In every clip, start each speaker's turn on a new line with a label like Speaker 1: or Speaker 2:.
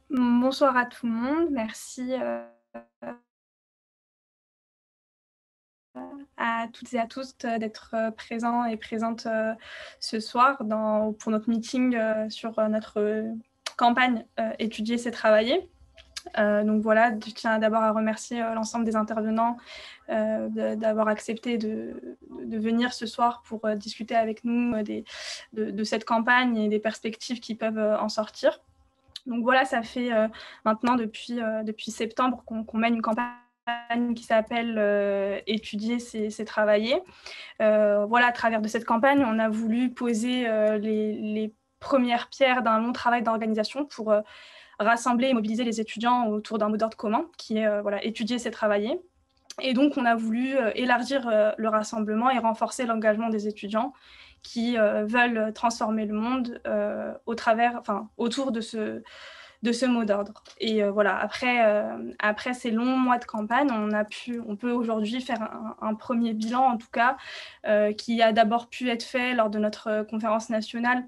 Speaker 1: Bonsoir à tout le monde. Merci, à toutes et à tous d'être, présents et présentes, ce soir pour notre meeting, sur, notre, campagne, «Étudier, c'est travailler». Donc voilà, je tiens d'abord à remercier, l'ensemble des intervenants, d'avoir accepté de venir ce soir pour, discuter avec nous, de cette campagne et des perspectives qui peuvent, en sortir. Donc voilà, ça fait maintenant depuis septembre qu'on mène une campagne qui s'appelle Étudier, c'est travailler. Voilà, à travers de cette campagne, on a voulu poser les premières pierres d'un long travail d'organisation pour rassembler et mobiliser les étudiants autour d'un mot d'ordre commun qui est voilà, étudier, c'est travailler. Et donc, on a voulu élargir le rassemblement et renforcer l'engagement des étudiants qui veulent transformer le monde autour de ce mot d'ordre. Et voilà, après ces longs mois de campagne, on peut aujourd'hui faire un premier bilan, en tout cas, qui a d'abord pu être fait lors de notre conférence nationale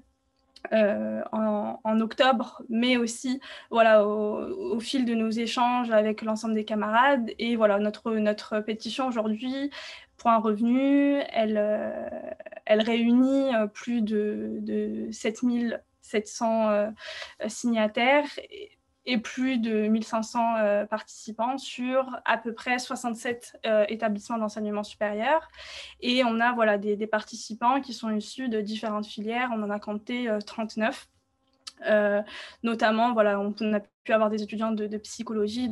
Speaker 1: en octobre, mais aussi voilà, au fil de nos échanges avec l'ensemble des camarades. Et voilà, notre pétition aujourd'hui pour un revenu, elle réunit plus de 7700 signataires et plus de 1500 participants sur à peu près 67 établissements d'enseignement supérieur. Et on a voilà, des participants qui sont issus de différentes filières. On en a compté 39. Notamment, voilà, on a pu avoir des étudiants de psychologie,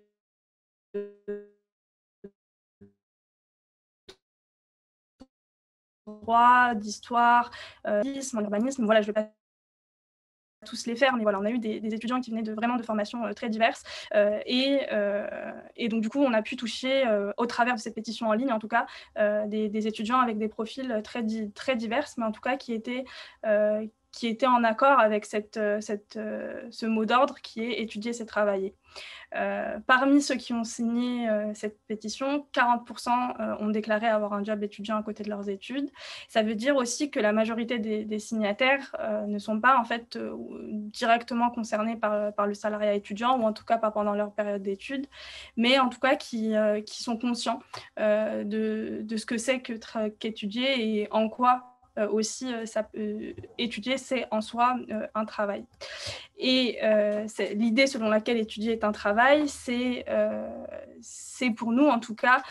Speaker 1: de droit, d'histoire, en urbanisme. Voilà, je vais pas tous les faire, mais voilà, on a eu des étudiants qui venaient vraiment de formations très diverses. Et donc, du coup, on a pu toucher, au travers de cette pétition en ligne, en tout cas, des étudiants avec des profils très divers, mais en tout cas qui étaient en accord avec ce mot d'ordre qui est étudier, c'est travailler. Parmi ceux qui ont signé cette pétition, 40% ont déclaré avoir un job étudiant à côté de leurs études. Ça veut dire aussi que la majorité des signataires ne sont pas en fait directement concernés par le salariat étudiant, ou en tout cas pas pendant leur période d'études, mais en tout cas qui sont conscients de ce que c'est qu'étudier et en quoi aussi étudier, c'est en soi un travail. Et l'idée selon laquelle étudier est un travail, c'est pour nous en tout cas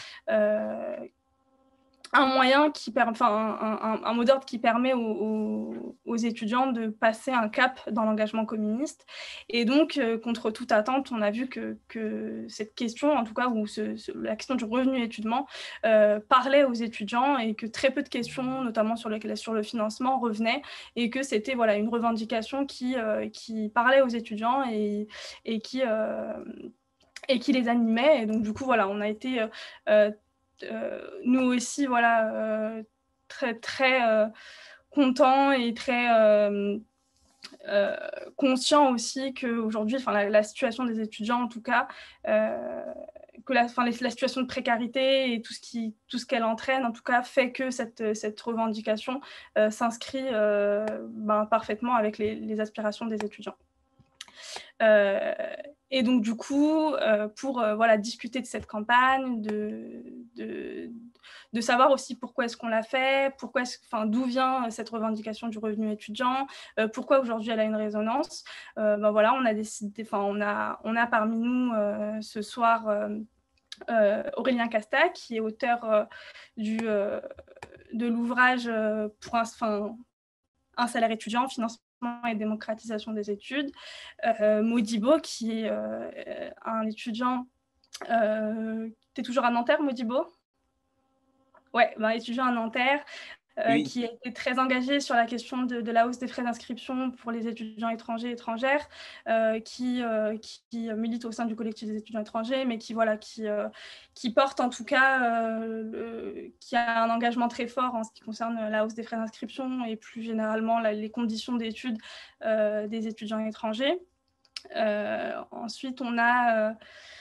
Speaker 1: un moyen un mot d'ordre qui permet aux étudiants de passer un cap dans l'engagement communiste. Et donc, contre toute attente, on a vu que cette question, en tout cas, la question du revenu étudiant, parlait aux étudiants et que très peu de questions, notamment sur le financement, revenaient et que c'était voilà, une revendication qui parlait aux étudiants et qui les animait. Et donc, du coup, voilà, on a été nous aussi, voilà, très, très contents et très euh, conscients aussi qu'aujourd'hui, la situation des étudiants, en tout cas, euh, la situation de précarité et tout ce qu'elle entraîne, en tout cas, fait que cette revendication s'inscrit parfaitement avec les aspirations des étudiants. Euh, et donc, du coup, pour voilà, discuter de cette campagne, de savoir aussi pourquoi est-ce qu'on l'a fait, d'où vient cette revendication du revenu étudiant, pourquoi aujourd'hui elle a une résonance, voilà, on a décidé, on a parmi nous ce soir Aurélien Casta, qui est auteur de l'ouvrage pour un salaire étudiant, financement et démocratisation des études. Modibo, qui est un étudiant. Tu es toujours à Nanterre, Modibo? Ouais, étudiant à Nanterre,
Speaker 2: Oui,
Speaker 1: qui a été très engagé sur la question de la hausse des frais d'inscription pour les étudiants étrangers et étrangères, qui milite au sein du collectif des étudiants étrangers, mais qui porte en tout cas, qui a un engagement très fort en ce qui concerne la hausse des frais d'inscription et plus généralement les conditions d'études des étudiants étrangers. Ensuite, on a...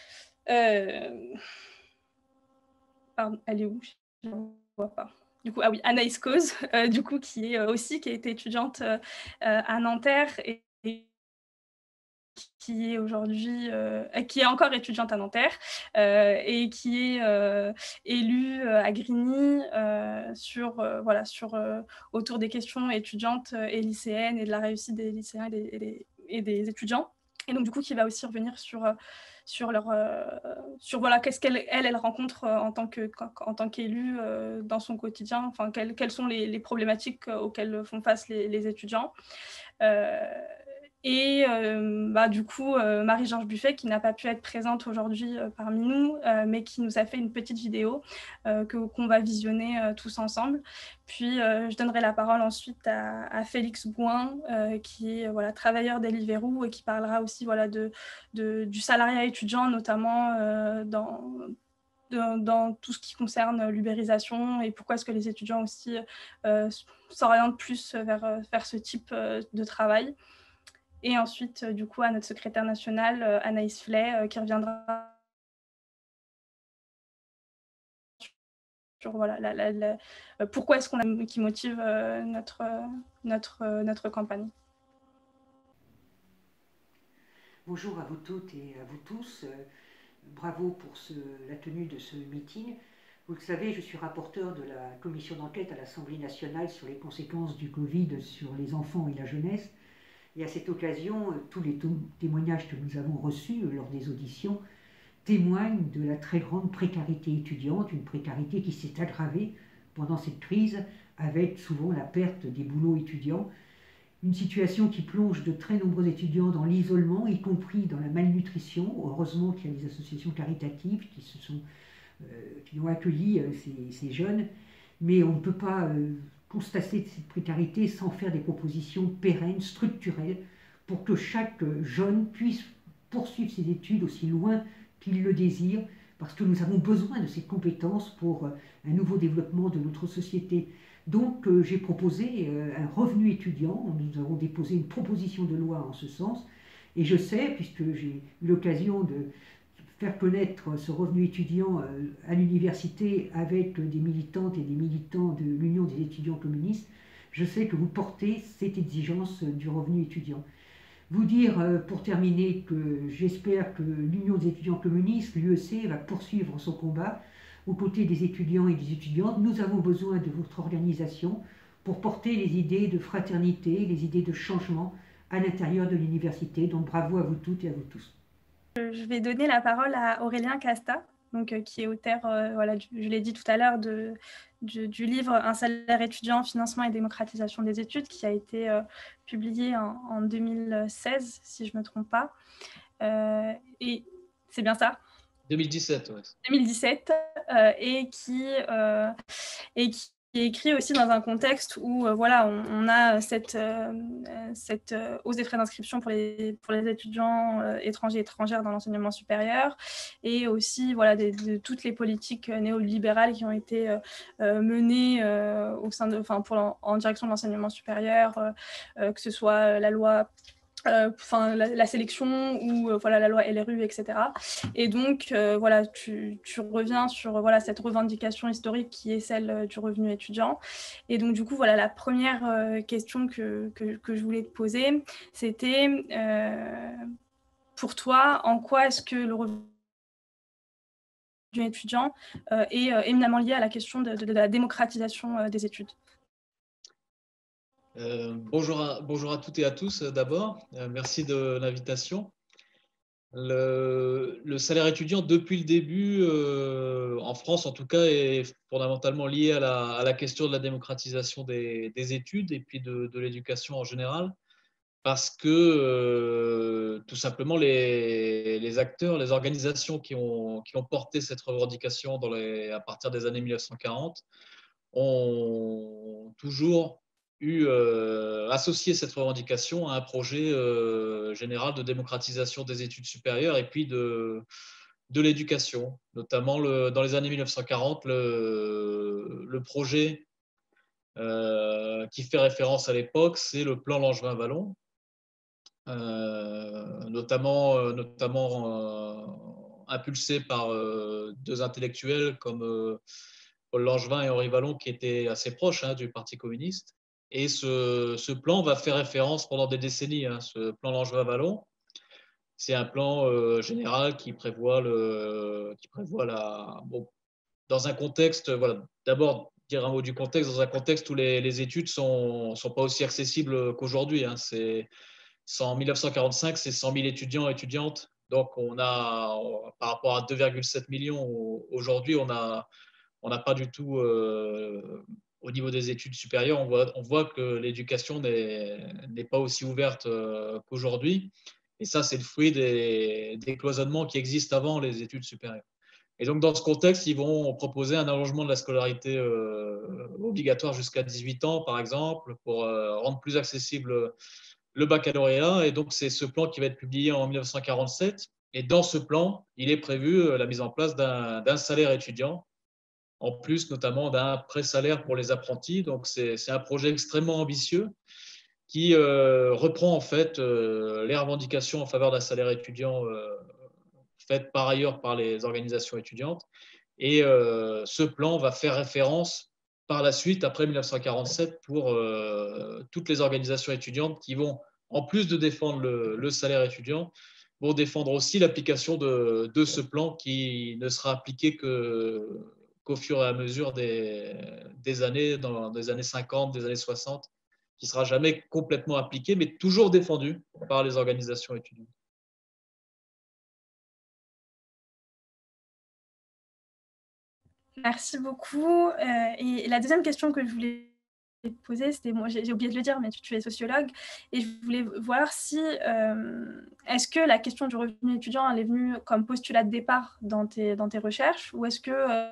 Speaker 1: pardon, elle est où? Je ne vois pas. Du coup, ah oui, Anaïs Cause, du coup, qui a été étudiante à Nanterre et qui est aujourd'hui, qui est encore étudiante à Nanterre et qui est élue à Grigny voilà, autour des questions étudiantes et lycéennes et de la réussite des lycéens et des étudiants. Et donc, du coup, qui va aussi revenir sur voilà, qu'est-ce qu'elle rencontre en tant qu'élue dans son quotidien, enfin, quelles sont les problématiques auxquelles font face les étudiants. Du coup, Marie-Georges Buffet, qui n'a pas pu être présente aujourd'hui parmi nous, mais qui nous a fait une petite vidéo qu'on va visionner tous ensemble. Puis, je donnerai la parole ensuite à Félix Bouin, qui est voilà, travailleur Deliveroo et qui parlera aussi voilà, du salariat étudiant, notamment dans tout ce qui concerne l'ubérisation et pourquoi est-ce que les étudiants aussi s'orientent plus vers ce type de travail. Et ensuite, du coup, à notre secrétaire nationale, Anaïs Flay, qui reviendra sur voilà, pourquoi est-ce qui motive notre campagne.
Speaker 2: Bonjour à vous toutes et à vous tous. Bravo pour la tenue de ce meeting. Vous le savez, je suis rapporteur de la commission d'enquête à l'Assemblée nationale sur les conséquences du Covid sur les enfants et la jeunesse. Et à cette occasion, tous les témoignages que nous avons reçus lors des auditions témoignent de la très grande précarité étudiante, une précarité qui s'est aggravée pendant cette crise avec souvent la perte des boulots étudiants. Une situation qui plonge de très nombreux étudiants dans l'isolement, y compris dans la malnutrition. Heureusement qu'il y a des associations caritatives qui ont accueilli ces jeunes, mais on ne peut pas constater cette précarité sans faire des propositions pérennes, structurelles, pour que chaque jeune puisse poursuivre ses études aussi loin qu'il le désire, parce que nous avons besoin de ces compétences pour un nouveau développement de notre société. Donc j'ai proposé un revenu étudiant, nous avons déposé une proposition de loi en ce sens, et je sais, puisque j'ai eu l'occasion de faire connaître ce revenu étudiant à l'université avec des militantes et des militants de l'Union des étudiants communistes, je sais que vous portez cette exigence du revenu étudiant. Vous dire pour terminer que j'espère que l'Union des étudiants communistes, l'UEC, va poursuivre son combat aux côtés des étudiants et des étudiantes. Nous avons besoin de votre organisation pour porter les idées de fraternité, les idées de changement à l'intérieur de l'université. Donc bravo à vous toutes et à vous tous.
Speaker 1: Je vais donner la parole à Aurélien Casta, donc, qui est auteur, voilà, je l'ai dit tout à l'heure, du livre « Un salaire étudiant, financement et démocratisation des études » qui a été publié en 2016, si je ne me trompe pas. Et c'est bien ça ?
Speaker 3: 2017, ouais.
Speaker 1: 2017, et qui est écrit aussi dans un contexte où voilà, on a cette hausse des frais d'inscription pour les étudiants étrangers et étrangères dans l'enseignement supérieur, et aussi voilà, de toutes les politiques néolibérales qui ont été menées en direction de l'enseignement supérieur, que ce soit la loi la sélection ou voilà, la loi LRU, etc. Et donc, voilà, tu reviens sur voilà, cette revendication historique qui est celle du revenu étudiant. Et donc, du coup, voilà, la première question que je voulais te poser, c'était pour toi, en quoi est-ce que le revenu étudiant est éminemment lié à la question de la démocratisation des études ?
Speaker 3: Bonjour à toutes et à tous d'abord. Merci de l'invitation. Le salaire étudiant, depuis le début, en France en tout cas, est fondamentalement lié à la question de la démocratisation des études et puis de l'éducation en général, parce que tout simplement les acteurs, les organisations qui ont porté cette revendication à partir des années 1940 ont toujours associé cette revendication à un projet général de démocratisation des études supérieures et puis de l'éducation. Notamment dans les années 1940, le projet qui fait référence à l'époque, c'est le plan Langevin-Wallon, notamment impulsé par deux intellectuels comme Paul Langevin et Henri Wallon, qui étaient assez proches du Parti communiste. Et ce plan va faire référence pendant des décennies, ce plan Langevin-Wallon, C'est un plan général qui prévoit dans un contexte, voilà, d'abord dire un mot du contexte, dans un contexte où les études sont pas aussi accessibles qu'aujourd'hui. Hein. En 1945, c'est 100 000 étudiants et étudiantes. Donc, par rapport à 2,7 millions aujourd'hui, on n'a pas du tout, au niveau des études supérieures, on voit que l'éducation n'est pas aussi ouverte qu'aujourd'hui. Et ça, c'est le fruit des cloisonnements qui existent avant les études supérieures. Et donc, dans ce contexte, ils vont proposer un allongement de la scolarité obligatoire jusqu'à 18 ans, par exemple, pour rendre plus accessible le baccalauréat. Et donc, c'est ce plan qui va être publié en 1947. Et dans ce plan, il est prévu la mise en place d'un salaire étudiant, en plus notamment d'un pré-salaire pour les apprentis. Donc, c'est un projet extrêmement ambitieux qui reprend en fait les revendications en faveur d'un salaire étudiant faites par ailleurs par les organisations étudiantes. Et ce plan va faire référence par la suite, après 1947, pour toutes les organisations étudiantes qui vont, en plus de défendre le salaire étudiant, vont défendre aussi l'application de ce plan qui ne sera appliqué qu'au fur et à mesure des années, dans des années 50, des années 60, qui ne sera jamais complètement appliqué, mais toujours défendu par les organisations étudiantes.
Speaker 1: Merci beaucoup. Et la deuxième question que je voulais poser, c'était, moi j'ai oublié de le dire, mais tu es sociologue, et je voulais voir si, est-ce que la question du revenu étudiant, elle est venue comme postulat de départ dans tes recherches, ou est-ce que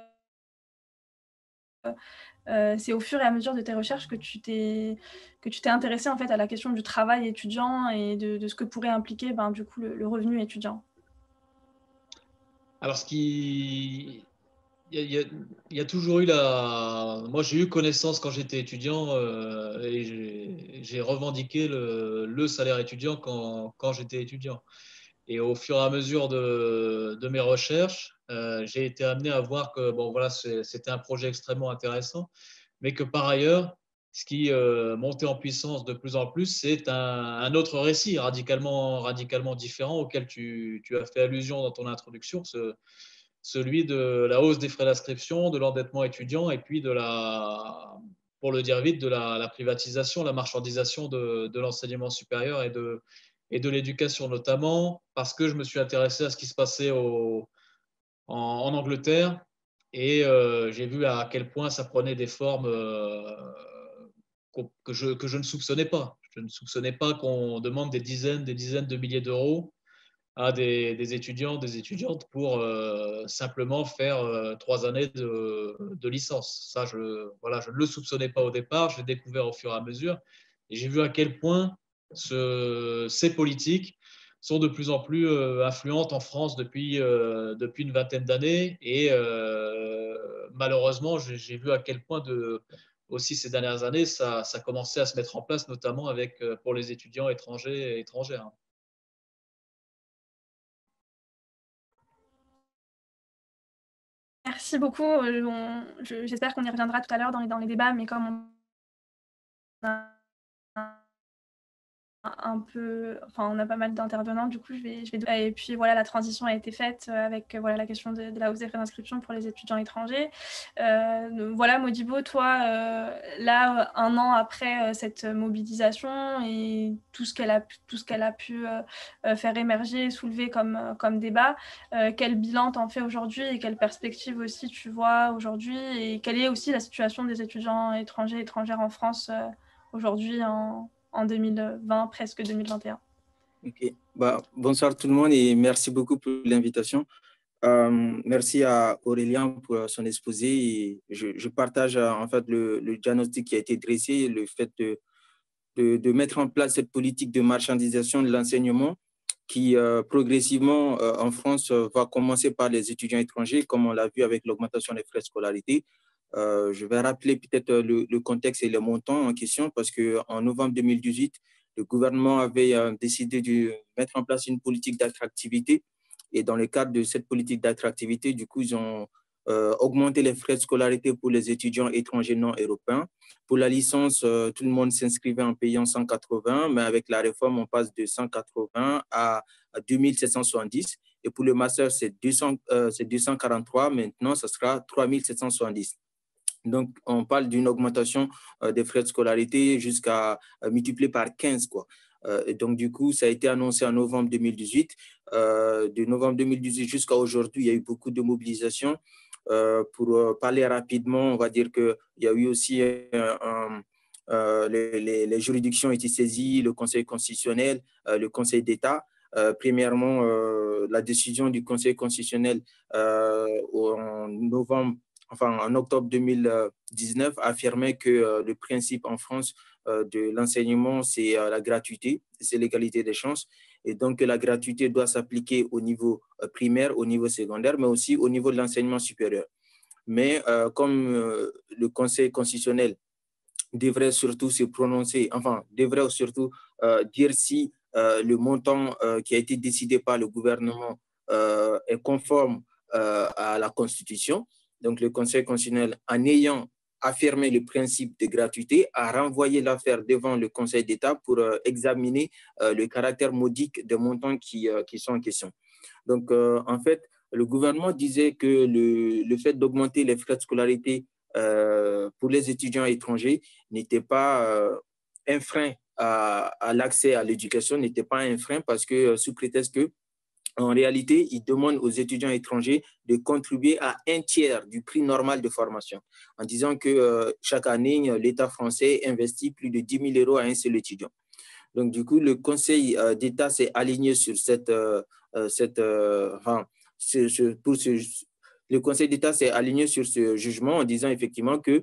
Speaker 1: c'est au fur et à mesure de tes recherches que tu t'es intéressé en fait à la question du travail étudiant et de ce que pourrait impliquer du coup le revenu étudiant?
Speaker 3: Alors, il y a toujours eu Moi, j'ai eu connaissance quand j'étais étudiant et j'ai revendiqué le salaire étudiant quand j'étais étudiant. Et au fur et à mesure de mes recherches, j'ai été amené à voir que bon, voilà, c'était un projet extrêmement intéressant, mais que par ailleurs, ce qui montait en puissance de plus en plus, c'est un autre récit radicalement différent auquel tu as fait allusion dans ton introduction, celui de la hausse des frais d'inscription, de l'endettement étudiant et puis pour le dire vite, de la privatisation, la marchandisation de l'enseignement supérieur et de l'éducation, notamment parce que je me suis intéressé à ce qui se passait en Angleterre et j'ai vu à quel point ça prenait des formes que je ne soupçonnais pas. Je ne soupçonnais pas qu'on demande des dizaines de milliers d'euros à des étudiants, des étudiantes pour simplement faire 3 années de licence. Ça, voilà, je ne le soupçonnais pas au départ, je l'ai découvert au fur et à mesure. Et j'ai vu à quel point ces politiques sont de plus en plus influentes en France depuis une vingtaine d'années. Et malheureusement, j'ai vu à quel point aussi ces dernières années, ça commençait à se mettre en place, notamment pour les étudiants étrangers et étrangères.
Speaker 1: Merci beaucoup. J'espère qu'on y reviendra tout à l'heure dans les débats, mais comme on a un peu, enfin on a pas mal d'intervenants, du coup je vais et puis voilà, la transition a été faite avec voilà la question de la hausse des frais d'inscription pour les étudiants étrangers. Voilà, Modibo, toi là 1 an après cette mobilisation et tout ce qu'elle a pu faire émerger, soulever comme débat, quel bilan t'en fais aujourd'hui et quelle perspective aussi tu vois aujourd'hui, et quelle est aussi la situation des étudiants étrangers et étrangères en France aujourd'hui en 2020, presque 2021.
Speaker 4: Ok. Bonsoir tout le monde et merci beaucoup pour l'invitation. Merci à Aurélien pour son exposé. Et je partage en fait le diagnostic qui a été dressé, le fait de mettre en place cette politique de marchandisation de l'enseignement qui progressivement en France va commencer par les étudiants étrangers, comme on l'a vu avec l'augmentation des frais de scolarité. Je vais rappeler peut-être le contexte et les montants en question parce qu'en novembre 2018, le gouvernement avait décidé de mettre en place une politique d'attractivité. Et dans le cadre de cette politique d'attractivité, du coup, ils ont augmenter les frais de scolarité pour les étudiants étrangers non européens. Pour la licence, tout le monde s'inscrivait en payant 180, mais avec la réforme, on passe de 180 à 2770. Et pour le master, c'est 243. Maintenant, ce sera 3770. Donc, on parle d'une augmentation des frais de scolarité jusqu'à multiplier par 15, quoi. Donc, du coup, ça a été annoncé en novembre 2018. De novembre 2018 jusqu'à aujourd'hui, il y a eu beaucoup de mobilisation. Pour parler rapidement, on va dire qu'il y a eu aussi les juridictions ont été saisies, le Conseil constitutionnel, le Conseil d'État. Premièrement, la décision du Conseil constitutionnel en octobre 2019 affirmait que le principe en France de l'enseignement, c'est la gratuité, c'est l'égalité des chances. Et donc, la gratuité doit s'appliquer au niveau primaire, au niveau secondaire, mais aussi au niveau de l'enseignement supérieur. Mais comme le Conseil constitutionnel devrait surtout se prononcer, devrait surtout dire si le montant qui a été décidé par le gouvernement est conforme à la Constitution. Donc, le Conseil constitutionnel, en ayant affirmé le principe de gratuité, a renvoyé l'affaire devant le Conseil d'État pour examiner le caractère modique des montants qui sont en question. Donc, en fait, le gouvernement disait que le fait d'augmenter les frais de scolarité pour les étudiants étrangers n'était pas un frein à l'accès à l'éducation, n'était pas un frein parce que sous prétexte que en réalité, il demande aux étudiants étrangers de contribuer à 1/3 du prix normal de formation, en disant que chaque année, l'État français investit plus de 10 000 euros à un seul étudiant. Donc, du coup, le Conseil d'État s'est aligné sur le Conseil d'État s'est aligné sur ce jugement en disant effectivement que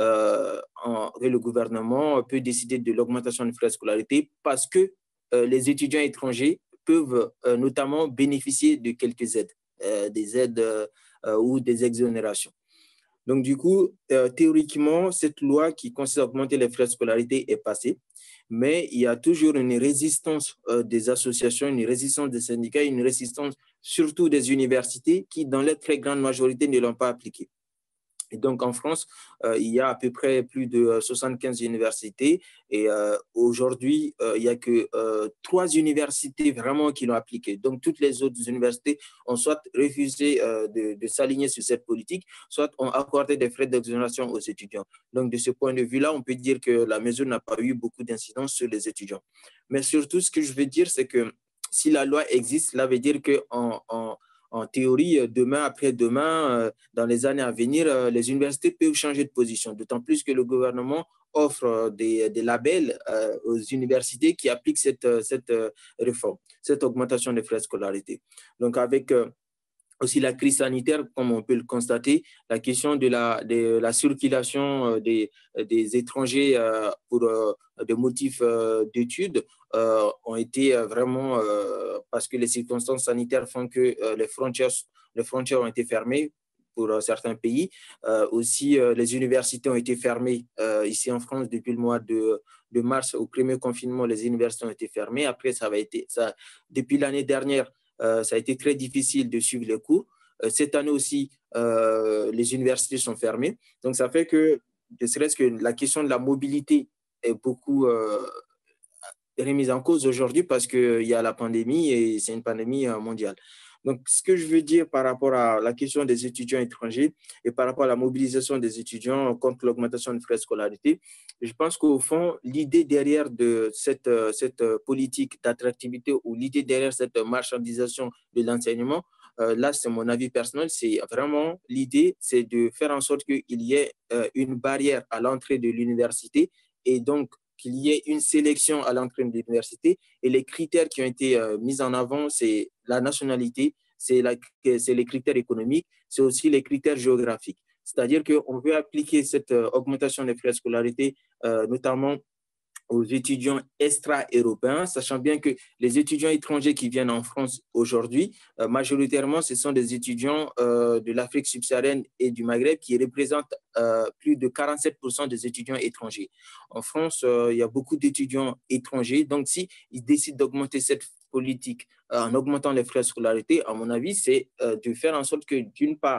Speaker 4: le gouvernement peut décider de l'augmentation des frais de scolarité parce que les étudiants étrangers peuvent notamment bénéficier de quelques aides, des aides ou des exonérations. Donc, du coup, théoriquement, cette loi qui consiste à augmenter les frais de scolarité est passée, mais il y a toujours une résistance des associations, une résistance des syndicats, une résistance surtout des universités qui, dans la très grande majorité, ne l'ont pas appliquée. Et donc, en France, il y a à peu près plus de 75 universités et aujourd'hui, il n'y a que 3 universités vraiment qui l'ont appliqué. Donc, toutes les autres universités ont soit refusé de s'aligner sur cette politique, soit ont accordé des frais d'exonération aux étudiants. Donc, de ce point de vue-là, on peut dire que la mesure n'a pas eu beaucoup d'incidence sur les étudiants. Mais surtout, ce que je veux dire, c'est que si la loi existe, cela veut dire qu'en théorie, demain, après-demain, dans les années à venir, les universités peuvent changer de position, d'autant plus que le gouvernement offre des labels aux universités qui appliquent cette réforme, cette augmentation des frais de scolarité. Donc, avec aussi la crise sanitaire, comme on peut le constater, la question de la circulation des étrangers pour des motifs d'études ont été vraiment, parce que les circonstances sanitaires font que les frontières ont été fermées pour certains pays. Aussi, les universités ont été fermées ici en France depuis le mois de mars. Au premier confinement, les universités ont été fermées. Après, depuis l'année dernière, ça a été très difficile de suivre les cours. Cette année aussi, les universités sont fermées. Donc, ça fait que, ne serait-ce que la question de la mobilité est beaucoup remise en cause aujourd'hui parce qu'il y a la pandémie et c'est une pandémie mondiale. Donc, ce que je veux dire par rapport à la question des étudiants étrangers et par rapport à la mobilisation des étudiants contre l'augmentation des frais de scolarité, je pense qu'au fond, l'idée derrière de cette politique d'attractivité ou l'idée derrière cette marchandisation de l'enseignement, là, c'est mon avis personnel, c'est vraiment l'idée, c'est de faire en sorte qu'il y ait une barrière à l'entrée de l'université et donc qu'il y ait une sélection à l'entrée de l'université et les critères qui ont été mis en avant, c'est la nationalité, c'est les critères économiques, c'est aussi les critères géographiques. C'est-à-dire qu'on veut appliquer cette augmentation des frais de scolarité, notamment aux étudiants extra-européens, sachant bien que les étudiants étrangers qui viennent en France aujourd'hui, majoritairement, ce sont des étudiants de l'Afrique subsaharienne et du Maghreb qui représentent plus de 47% des étudiants étrangers. En France, il y a beaucoup d'étudiants étrangers. Donc, s'ils décident d'augmenter cette politique en augmentant les frais de scolarité, à mon avis, c'est de faire en sorte que, d'une part,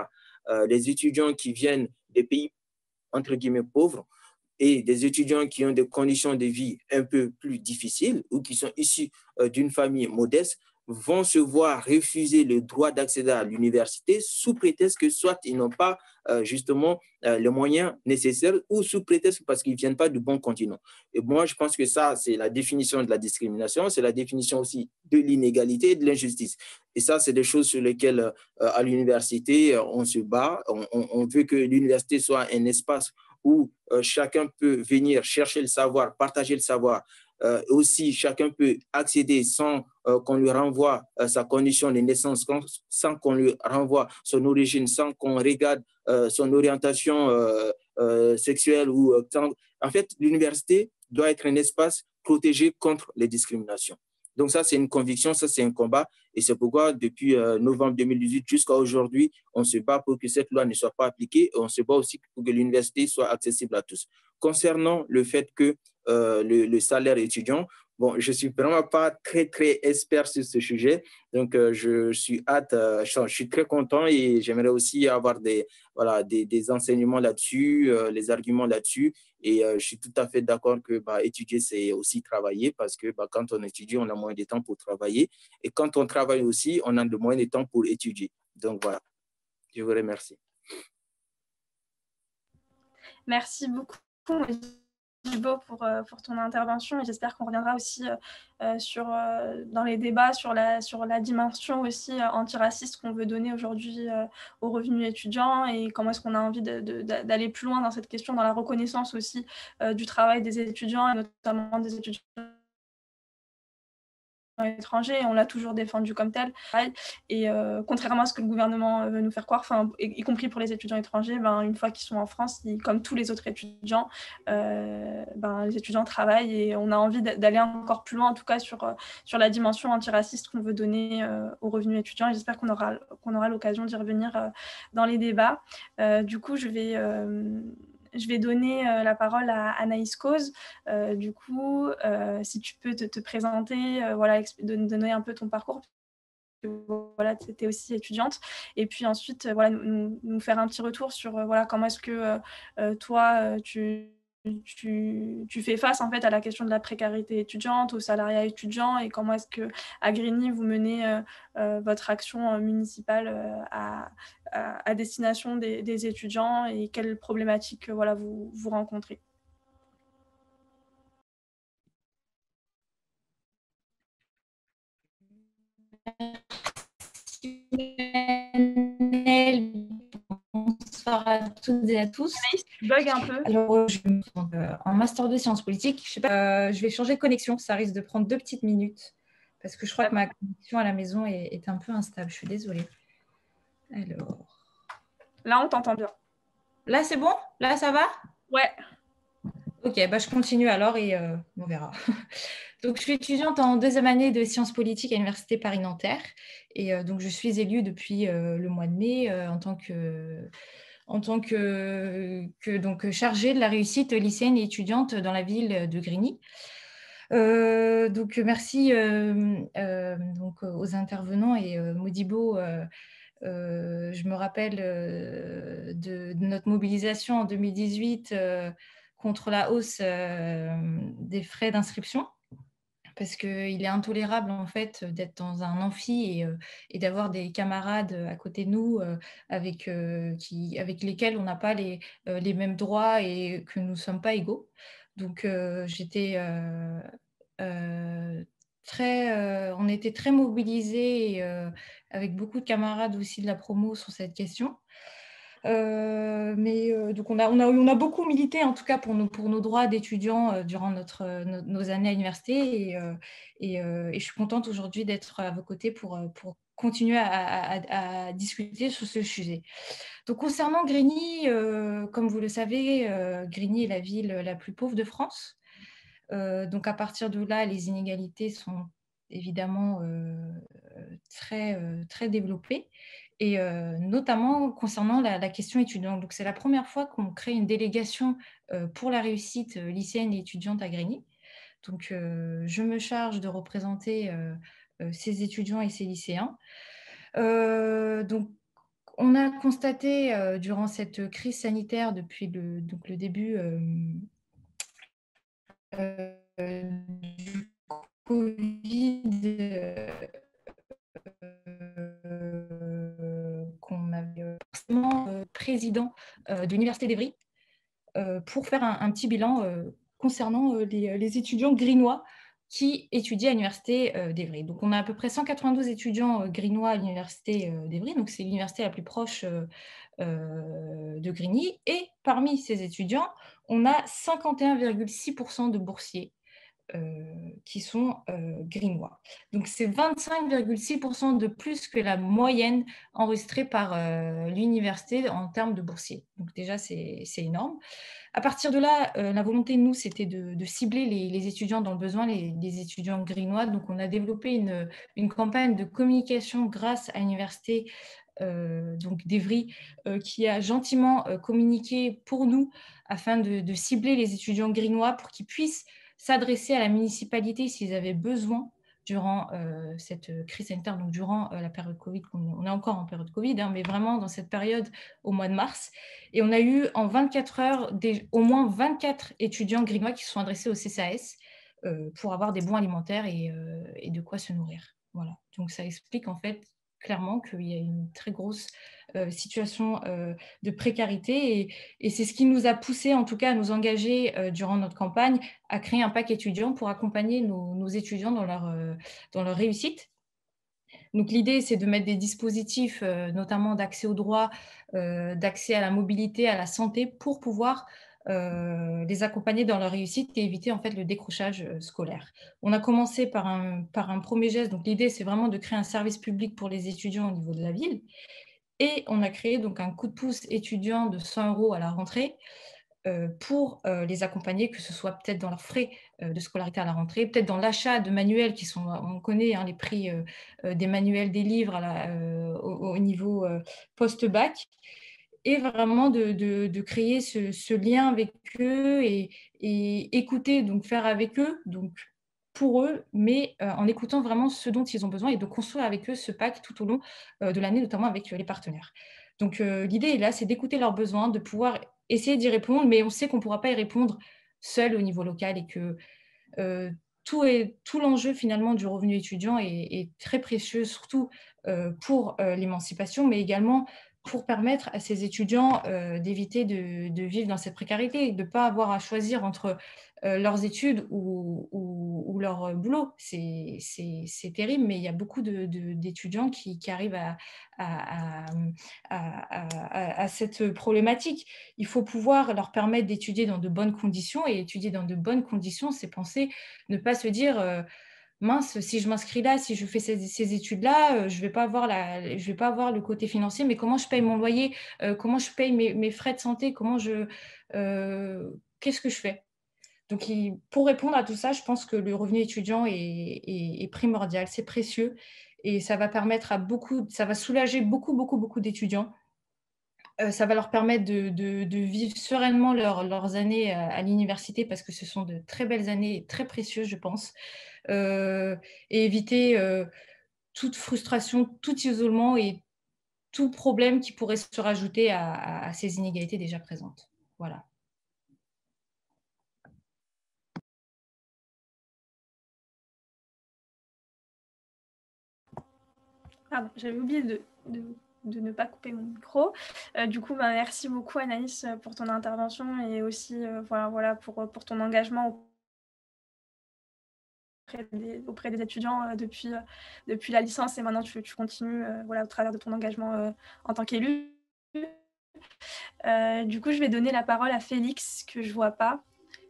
Speaker 4: les étudiants qui viennent des pays, entre guillemets, pauvres, et des étudiants qui ont des conditions de vie un peu plus difficiles ou qui sont issus d'une famille modeste vont se voir refuser le droit d'accéder à l'université sous prétexte que soit ils n'ont pas justement les moyens nécessaires ou sous prétexte parce qu'ils ne viennent pas du bon continent. Et moi, je pense que ça, c'est la définition de la discrimination, c'est la définition aussi de l'inégalité et de l'injustice. Et ça, c'est des choses sur lesquelles à l'université, on se bat. On veut que l'université soit un espace où chacun peut venir chercher le savoir, partager le savoir. Aussi, chacun peut accéder sans qu'on lui renvoie sa condition de naissance, sans qu'on lui renvoie son origine, sans qu'on regarde son orientation sexuelle. En fait, l'université doit être un espace protégé contre les discriminations. Donc ça, c'est une conviction, ça, c'est un combat. Et c'est pourquoi, depuis novembre 2018 jusqu'à aujourd'hui, on se bat pour que cette loi ne soit pas appliquée et on se bat aussi pour que l'université soit accessible à tous. Concernant le fait que le salaire étudiant, bon, je ne suis vraiment pas très, très expert sur ce sujet. Donc, je suis très content et j'aimerais aussi avoir des enseignements là-dessus, les arguments là-dessus. Et je suis tout à fait d'accord que étudier, c'est aussi travailler parce que quand on étudie, on a moins de temps pour travailler. Et quand on travaille aussi, on a de moins de temps pour étudier. Donc, voilà. Je vous remercie.
Speaker 1: Merci beaucoup, Djibo, pour ton intervention. Et j'espère qu'on reviendra aussi dans les débats sur la dimension aussi antiraciste qu'on veut donner aujourd'hui aux revenus étudiants et comment est-ce qu'on a envie d'aller plus loin dans cette question, dans la reconnaissance aussi du travail des étudiants et notamment des étudiants étrangers. On l'a toujours défendu comme tel. Et contrairement à ce que le gouvernement veut nous faire croire, y compris pour les étudiants étrangers, une fois qu'ils sont en France, comme tous les autres étudiants, les étudiants travaillent et on a envie d'aller encore plus loin, en tout cas sur la dimension antiraciste qu'on veut donner aux revenus étudiants. Et j'espère qu'on aura l'occasion d'y revenir dans les débats. Du coup, je vais donner la parole à Anaïs Cause. Du coup, si tu peux te présenter, donner un peu ton parcours. Voilà, tu étais aussi étudiante. Et puis ensuite, nous faire un petit retour sur comment est-ce que toi, tu fais face en fait à la question de la précarité étudiante, au salariat étudiant, et comment est-ce qu'à Grigny, vous menez votre action municipale à destination des étudiants et quelles problématiques vous rencontrez.
Speaker 5: Bonsoir à toutes et à tous.
Speaker 1: Tu bugs un peu.
Speaker 5: Alors, je suis en master de sciences politiques. Je sais pas, je vais changer de connexion. Ça risque de prendre 2 petites minutes parce que je crois que ma connexion à la maison est un peu instable. Je suis désolée. Alors.
Speaker 1: Là, on t'entend bien.
Speaker 5: Là, c'est bon? Là, ça va?
Speaker 1: Ouais.
Speaker 5: Ok, je continue alors et on verra. Donc, je suis étudiante en 2e année de sciences politiques à l'Université Paris-Nanterre et donc je suis élue depuis le mois de mai en tant que donc, chargée de la réussite lycéenne et étudiante dans la ville de Grigny. Donc, merci donc, aux intervenants et Modibo. Je me rappelle de notre mobilisation en 2018 contre la hausse des frais d'inscription, parce qu'il est intolérable en fait d'être dans un amphi et d'avoir des camarades à côté de nous avec lesquels on n'a pas les mêmes droits et que nous ne sommes pas égaux. Donc j'étais on était très mobilisés avec beaucoup de camarades aussi de la promo sur cette question. Donc on a beaucoup milité en tout cas pour nos droits d'étudiants durant nos années à l'université et je suis contente aujourd'hui d'être à vos côtés pour continuer à discuter sur ce sujet. Donc concernant Grigny, comme vous le savez, Grigny est la ville la plus pauvre de France. Donc à partir de là, les inégalités sont évidemment très, très développées et notamment concernant la question étudiante. Donc c'est la première fois qu'on crée une délégation pour la réussite lycéenne et étudiante à Grigny. Donc je me charge de représenter ces étudiants et ces lycéens. Donc on a constaté durant cette crise sanitaire depuis le début du Covid, qu'on avait forcément président de l'Université d'Evry pour faire un petit bilan concernant les étudiants grinois qui étudient à l'Université d'Evry. Donc, on a à peu près 192 étudiants grinois à l'Université d'Evry, donc c'est l'université la plus proche de Grigny. Et parmi ces étudiants, on a 51,6% de boursiers qui sont grinois. Donc, c'est 25,6% de plus que la moyenne enregistrée par l'université en termes de boursiers. Donc, déjà, c'est énorme. À partir de là, la volonté, nous, c'était de cibler les étudiants dans le besoin, les étudiants grinois. Donc, on a développé une campagne de communication grâce à l'université d'Evry, qui a gentiment communiqué pour nous afin de cibler les étudiants grinois pour qu'ils puissent s'adresser à la municipalité s'ils avaient besoin durant cette crise sanitaire, donc durant la période Covid. On est encore en période Covid, hein, mais vraiment dans cette période au mois de mars. Et on a eu en 24 heures au moins 24 étudiants grinois qui se sont adressés au CCAS pour avoir des bons alimentaires et de quoi se nourrir. Voilà. Donc ça explique en fait clairement qu'il y a une très grosse situation de précarité et c'est ce qui nous a poussé en tout cas à nous engager durant notre campagne à créer un pack étudiant pour accompagner nos étudiants dans leur réussite. Donc l'idée, c'est de mettre des dispositifs, notamment d'accès au droit, d'accès à la mobilité, à la santé, pour pouvoir les accompagner dans leur réussite et éviter en fait le décrochage scolaire. On a commencé par un premier geste. Donc l'idée, c'est vraiment de créer un service public pour les étudiants au niveau de la ville. Et on a créé donc un coup de pouce étudiant de 100 € à la rentrée pour les accompagner, que ce soit peut-être dans leurs frais de scolarité à la rentrée, peut-être dans l'achat de manuels qui sont, on connaît hein, les prix des manuels, des livres au niveau post-bac, et vraiment de créer ce lien avec eux et écouter, donc faire avec eux, donc pour eux, mais en écoutant vraiment ce dont ils ont besoin et de construire avec eux ce pack tout au long de l'année, notamment avec les partenaires. Donc l'idée est là, c'est d'écouter leurs besoins, de pouvoir essayer d'y répondre, mais on sait qu'on ne pourra pas y répondre seul au niveau local et que tout l'enjeu finalement du revenu étudiant est très précieux, surtout pour l'émancipation, mais également pour permettre à ces étudiants d'éviter de vivre dans cette précarité et de ne pas avoir à choisir entre leurs études ou leur boulot. C'est terrible, mais il y a beaucoup d'étudiants qui arrivent à cette problématique. Il faut pouvoir leur permettre d'étudier dans de bonnes conditions, et étudier dans de bonnes conditions, c'est penser, ne pas se dire mince, si je m'inscris là, si je fais ces études-là, je vais pas avoir le côté financier, mais comment je paye mon loyer, comment je paye mes frais de santé, qu'est-ce que je fais? Donc, pour répondre à tout ça, je pense que le revenu étudiant est primordial, c'est précieux, et ça va permettre ça va soulager beaucoup d'étudiants. Ça va leur permettre de vivre sereinement leurs années à l'université, parce que ce sont de très belles années, très précieuses, je pense, et éviter toute frustration, tout isolement et tout problème qui pourrait se rajouter à ces inégalités déjà présentes. Voilà.
Speaker 1: Pardon, j'avais oublié de ne pas couper mon micro. Du coup, merci beaucoup Anaïs pour ton intervention et aussi voilà, pour ton engagement auprès des étudiants depuis la licence, et maintenant tu continues voilà, au travers de ton engagement en tant qu'élu. Du coup, je vais donner la parole à Félix, que je ne vois pas.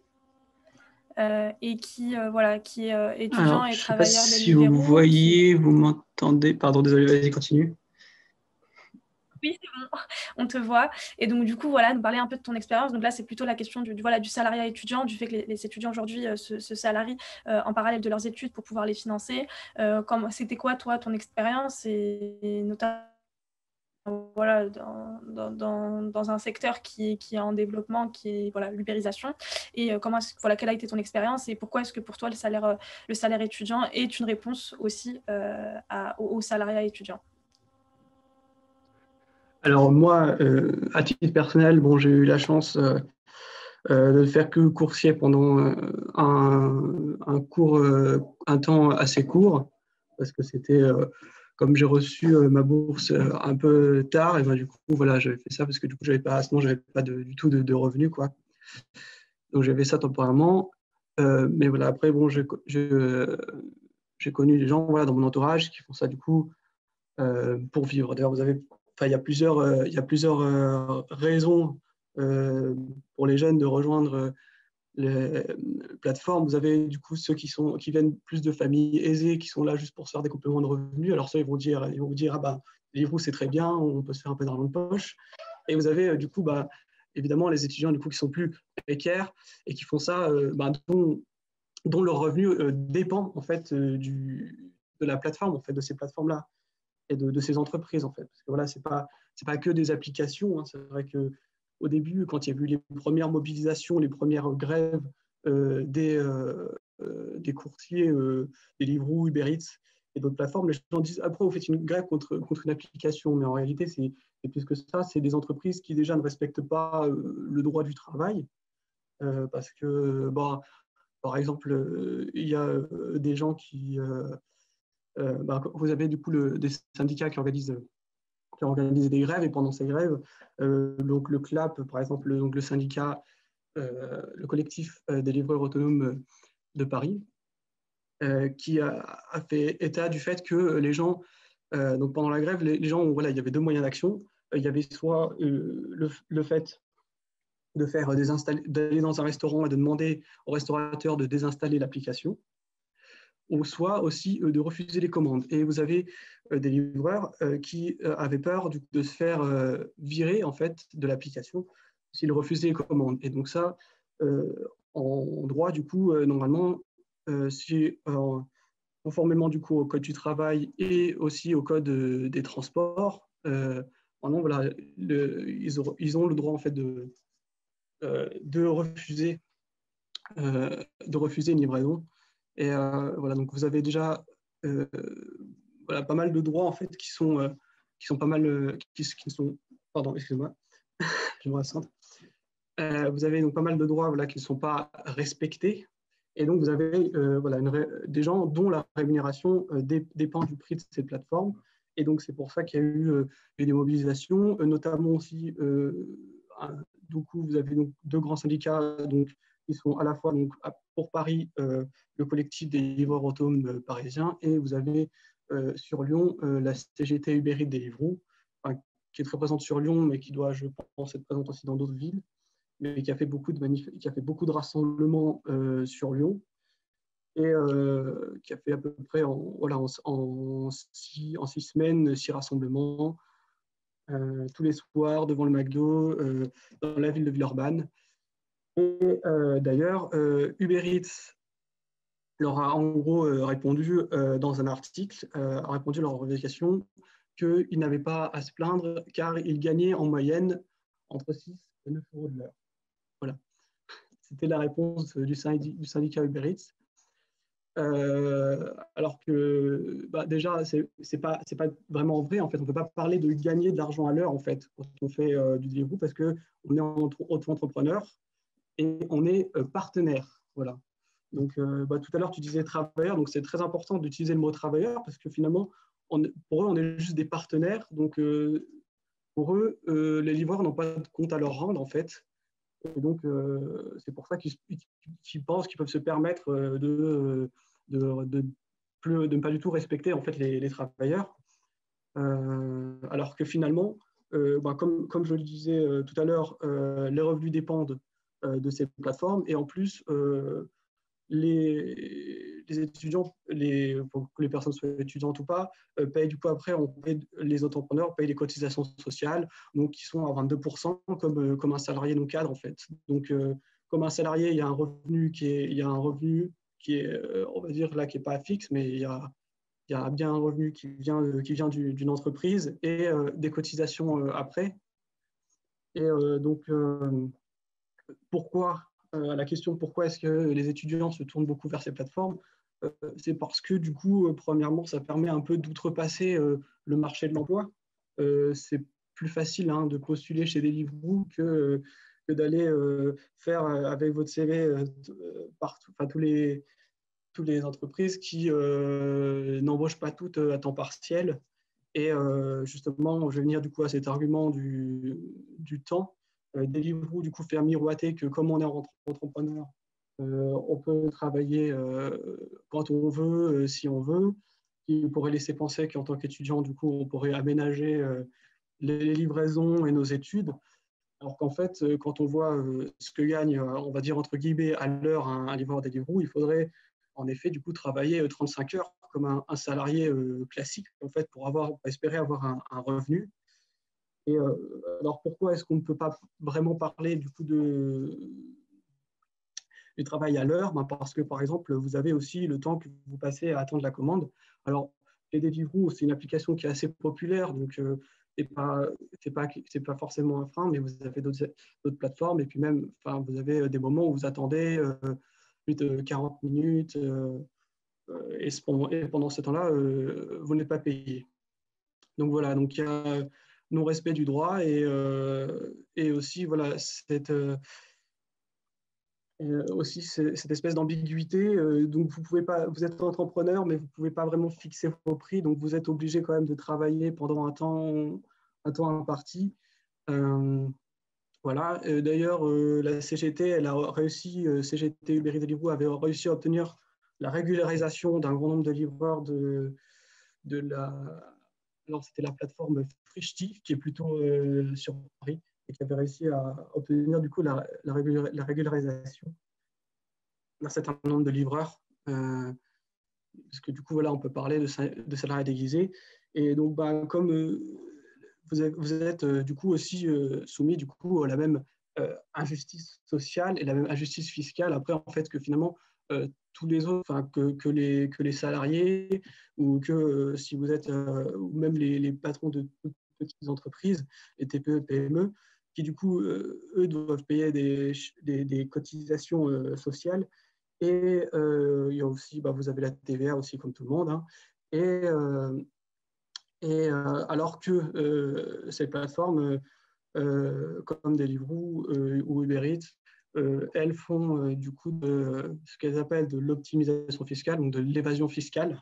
Speaker 1: Et qui est étudiant et travailleur de
Speaker 6: si vous voyez, vous m'entendez. Pardon, désolé, vas-y, continue.
Speaker 1: Oui, c'est bon, on te voit. Et donc, du coup, voilà, nous parler un peu de ton expérience. Donc là, c'est plutôt la question du salariat étudiant, du fait que les étudiants aujourd'hui se salarient en parallèle de leurs études pour pouvoir les financer. C'était quoi, toi, ton expérience, et notamment voilà, dans un secteur qui est en développement, qui est voilà, l'ubérisation, et quelle a été ton expérience, et pourquoi est-ce que pour toi le salaire étudiant est une réponse aussi au salariat étudiant?
Speaker 6: Alors moi, à titre personnel, bon, j'ai eu la chance de faire que coursier pendant un temps assez court, parce que c'était, comme j'ai reçu ma bourse un peu tard, et ben, du coup, voilà, j'avais fait ça parce que du coup, sinon, j'avais pas du tout de revenus, quoi. Donc, j'avais ça temporairement. Mais voilà, après, bon, j'ai connu des gens, voilà, dans mon entourage qui font ça, du coup, pour vivre. D'ailleurs, il y a plusieurs raisons pour les jeunes de rejoindre les plateformes. Vous avez du coup ceux qui viennent plus de familles aisées, qui sont là juste pour se faire des compléments de revenus. Alors ça, ils vont vous dire ah bah, Deliveroo, c'est très bien, on peut se faire un peu d'argent de poche. Et vous avez du coup, bah, évidemment, les étudiants du coup, qui sont plus précaires et qui font ça, dont leur revenu dépend en fait de la plateforme, en fait, de ces plateformes-là et de ces entreprises, en fait. Parce que voilà, c'est pas que des applications. Hein. C'est vrai qu'au début, quand il y a eu les premières mobilisations, les premières grèves des courtiers, des Deliveroo, Uber Eats et d'autres plateformes, les gens disent après, vous faites une grève contre une application. Mais en réalité, c'est plus que ça. C'est des entreprises qui déjà ne respectent pas le droit du travail. Parce que, bon, par exemple, il y a des gens qui vous avez du coup des syndicats qui organisent des grèves, et pendant ces grèves, donc le CLAP, par exemple, donc le syndicat, le collectif des livreurs autonomes de Paris, qui a fait état du fait que les gens, donc pendant la grève, les gens, voilà, il y avait deux moyens d'action. Il y avait soit le fait d'aller dans un restaurant et de demander au restaurateur de désinstaller l'application, ou soit aussi de refuser les commandes. Et vous avez des livreurs qui avaient peur de se faire virer en fait de l'application s'ils refusaient les commandes. Et donc ça, en droit, du coup, normalement, si conformément du coup au code du travail et aussi au code des transports, voilà, ils ont le droit en fait de refuser une livraison. Et voilà, donc vous avez déjà voilà, pas mal de droits en fait qui sont pas mal, qui sont, pardon, excusez-moi, je me ressens. Vous avez donc pas mal de droits voilà, qui ne sont pas respectés. Et donc vous avez voilà, des gens dont la rémunération dépend du prix de ces plateformes. Et donc c'est pour ça qu'il y a eu des mobilisations, notamment aussi, du coup, vous avez donc deux grands syndicats donc, qui sont à la fois donc, pour Paris, le collectif des livreurs autonomes parisiens, et vous avez sur Lyon la CGT Uber Eats Deliveroo, qui est très présente sur Lyon, mais qui doit, je pense, être présente aussi dans d'autres villes, mais qui a fait beaucoup de rassemblements sur Lyon, et qui a fait à peu près en 6 semaines 6 rassemblements tous les soirs devant le McDo dans la ville de Villeurbanne. Et d'ailleurs, Uber Eats leur a en gros répondu dans un article, a répondu à leur revendication qu'ils n'avaient pas à se plaindre car ils gagnaient en moyenne entre 6 et 9 euros de l'heure. Voilà. C'était la réponse du syndicat Uber Eats. Alors que déjà, c'est pas vraiment vrai. En fait, on ne peut pas parler de gagner de l'argent à l'heure en fait, quand on fait du Deliveroo, parce qu'on est auto-entrepreneur et on est partenaire. Voilà. Donc, tout à l'heure, tu disais travailleur, donc c'est très important d'utiliser le mot travailleur parce que finalement, pour eux, on est juste des partenaires. Donc, pour eux, les livreurs n'ont pas de compte à leur rendre, en fait. Et donc, c'est pour ça qu'ils pensent qu'ils peuvent se permettre de ne pas du tout respecter en fait, les travailleurs. Alors que finalement, comme je le disais tout à l'heure, les revenus dépendent de ces plateformes, et en plus, les étudiants, pour que les personnes soient étudiantes ou pas, payent du coup après, les entrepreneurs payent les cotisations sociales, donc qui sont à 22% comme un salarié non cadre en fait. Donc comme un salarié, il y a un revenu qui est, on va dire là, qui n'est pas fixe, mais il y a bien un revenu qui vient d'une entreprise et des cotisations après. Et donc pourquoi à la question pourquoi est-ce que les étudiants se tournent beaucoup vers ces plateformes, c'est parce que premièrement, ça permet un peu d'outrepasser le marché de l'emploi. C'est plus facile hein, de postuler chez Deliveroo que d'aller faire avec votre CV partout, enfin, toutes les entreprises qui n'embauchent pas toutes à temps partiel. Et justement, je vais venir du coup à cet argument du temps. Deliveroo du coup fait miroiter que comme on est entrepreneur, on peut travailler quand on veut, si on veut. Il pourrait laisser penser qu'en tant qu'étudiant, du coup, on pourrait aménager les livraisons et nos études. Alors qu'en fait, quand on voit ce que gagne, on va dire entre guillemets, à l'heure un livreur Deliveroo, il faudrait en effet du coup travailler 35 heures comme un salarié classique en fait pour espérer avoir un revenu. Et alors pourquoi est-ce qu'on ne peut pas vraiment parler du coup du travail à l'heure? Parce que par exemple, vous avez aussi le temps que vous passez à attendre la commande. Alors, les Deliveroo, c'est une application qui est assez populaire, donc c'est pas forcément un frein, mais vous avez d'autres plateformes, et puis même, enfin, vous avez des moments où vous attendez plus de 40 minutes, et pendant ce temps-là, vous n'êtes pas payé. Donc voilà, donc il y a non-respect du droit et aussi voilà, aussi cette espèce d'ambiguïté. Donc vous êtes entrepreneur, mais vous ne pouvez pas vraiment fixer vos prix, donc vous êtes obligé quand même de travailler pendant un temps imparti. Voilà. D'ailleurs, la CGT, elle a réussi, CGT Uber Eats Deliveroo avait réussi à obtenir la régularisation d'un grand nombre de livreurs alors c'était la plateforme Frishti, qui est plutôt sur Paris, et qui avait réussi à obtenir du coup la régularisation d'un certain nombre de livreurs, parce que du coup voilà, on peut parler de salariés déguisés. Et donc comme vous êtes du coup aussi soumis du coup à la même injustice sociale et la même injustice fiscale après en fait que finalement tous les autres, enfin que les salariés ou que si vous êtes ou même les patrons de toutes petites entreprises, les TPE, PME, qui du coup eux doivent payer des cotisations sociales. Et il y a aussi, vous avez la TVA aussi comme tout le monde, hein. Et alors que ces plateformes comme Deliveroo ou Uber Eats, elles font du coup ce qu'elles appellent de l'optimisation fiscale, donc de l'évasion fiscale.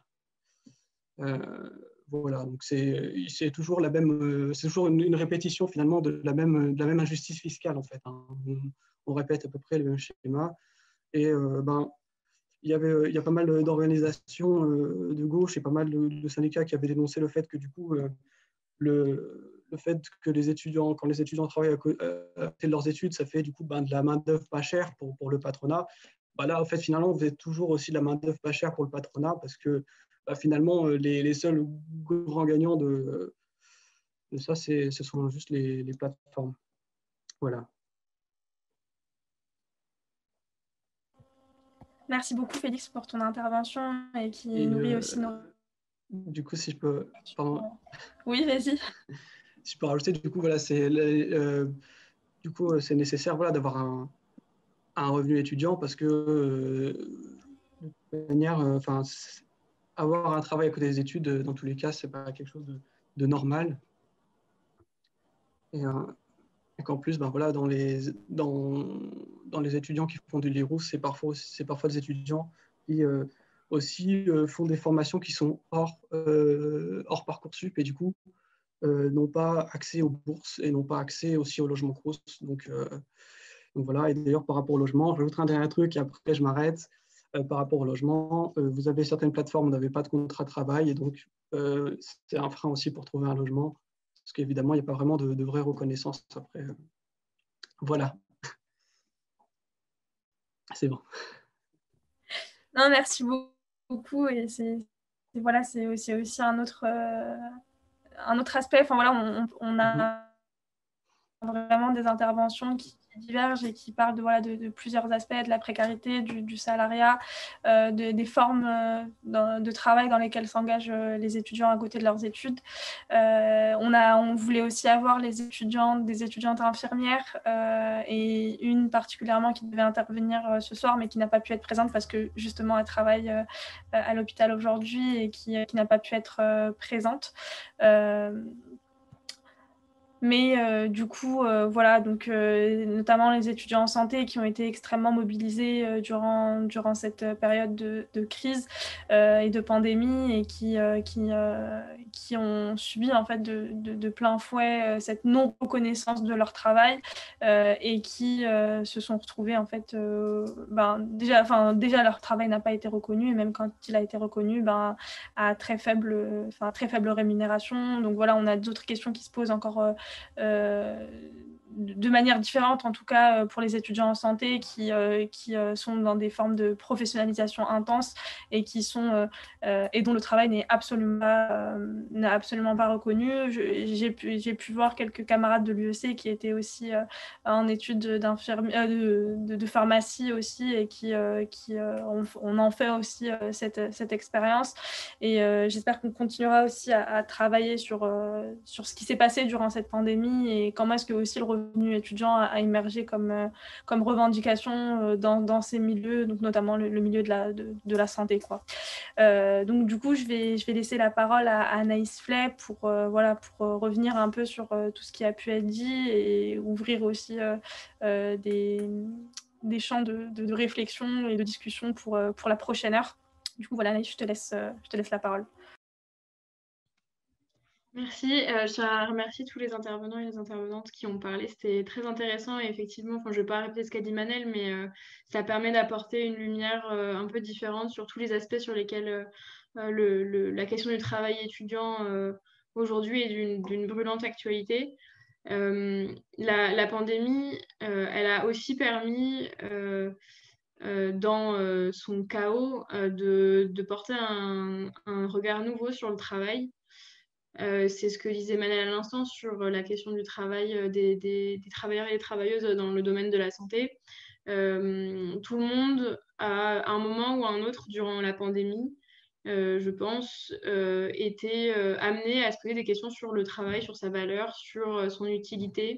Speaker 6: Voilà, donc c'est toujours la même, c'est toujours une répétition finalement de la même injustice fiscale en fait, hein. On répète à peu près le même schéma. Et il y a pas mal d'organisations de gauche et pas mal de syndicats qui avaient dénoncé le fait que du coup, le fait que les étudiants, quand les étudiants travaillent à côté de leurs études, ça fait du coup de la main-d'œuvre pas chère pour le patronat. Là, en fait, finalement, vous êtes toujours aussi de la main-d'œuvre pas chère pour le patronat parce que finalement, les seuls grands gagnants de ça, ce sont juste les plateformes. Voilà.
Speaker 1: Merci beaucoup, Félix, pour ton intervention et qui nourrit aussi nos...
Speaker 6: Du coup, si je peux... Pardon.
Speaker 1: Oui, vas-y.
Speaker 6: Si je peux rajouter, du coup, voilà, c'est nécessaire voilà, d'avoir un revenu étudiant parce que de toute manière, avoir un travail à côté des études, dans tous les cas, c'est pas quelque chose de normal. Et qu'en plus, voilà, dans les étudiants qui font du Deliveroo, c'est parfois des étudiants qui aussi font des formations qui sont hors Parcoursup et du coup n'ont pas accès aux bourses et n'ont pas accès aussi au logement Crous. Donc voilà, et d'ailleurs par rapport au logement, je vais vous un dernier truc et après je m'arrête. Par rapport au logement, vous avez certaines plateformes où vous n'avez pas de contrat de travail et donc c'est un frein aussi pour trouver un logement parce qu'évidemment il n'y a pas vraiment de vraie reconnaissance après. Voilà. C'est bon.
Speaker 1: Non, merci beaucoup. Et voilà, c'est aussi un autre aspect. Enfin, voilà, on a vraiment des interventions qui divergent et qui parlent de plusieurs aspects, de la précarité, du salariat, des formes de travail dans lesquelles s'engagent les étudiants à côté de leurs études. On voulait aussi avoir des étudiantes infirmières et une particulièrement qui devait intervenir ce soir mais qui n'a pas pu être présente parce que justement elle travaille à l'hôpital aujourd'hui et qui n'a pas pu être présente. Mais du coup, voilà, donc notamment les étudiants en santé qui ont été extrêmement mobilisés durant cette période de crise et de pandémie et qui ont subi en fait de plein fouet cette non-reconnaissance de leur travail et qui se sont retrouvés en fait, déjà leur travail n'a pas été reconnu et même quand il a été reconnu, à très faible rémunération. Donc voilà, on a d'autres questions qui se posent encore de manière différente, en tout cas pour les étudiants en santé qui sont dans des formes de professionnalisation intense et et dont le travail n'est absolument pas reconnu. J'ai pu voir quelques camarades de l'UEC qui étaient aussi en études de pharmacie aussi et on en fait aussi cette expérience. Et j'espère qu'on continuera aussi à travailler sur ce qui s'est passé durant cette pandémie et comment est-ce que aussi le revenu étudiant a émergé comme revendication dans ces milieux, donc notamment le milieu de la santé, quoi. Donc du coup, je vais laisser la parole à Anaïs Flay pour revenir un peu sur tout ce qui a pu être dit et ouvrir aussi des champs de réflexion et de discussion pour la prochaine heure. Du coup, voilà, Anaïs, je te laisse la parole.
Speaker 7: Merci. Je tiens à remercier tous les intervenants et les intervenantes qui ont parlé. C'était très intéressant et effectivement, je ne vais pas répéter ce qu'a dit Manel, mais ça permet d'apporter une lumière un peu différente sur tous les aspects sur lesquels la question du travail étudiant aujourd'hui est d'une brûlante actualité. La pandémie, elle a aussi permis, dans son chaos, de porter un regard nouveau sur le travail. C'est ce que disait Manel à l'instant sur la question du travail des travailleurs et des travailleuses dans le domaine de la santé. Tout le monde, à un moment ou à un autre durant la pandémie, je pense, été amené à se poser des questions sur le travail, sur sa valeur, sur son utilité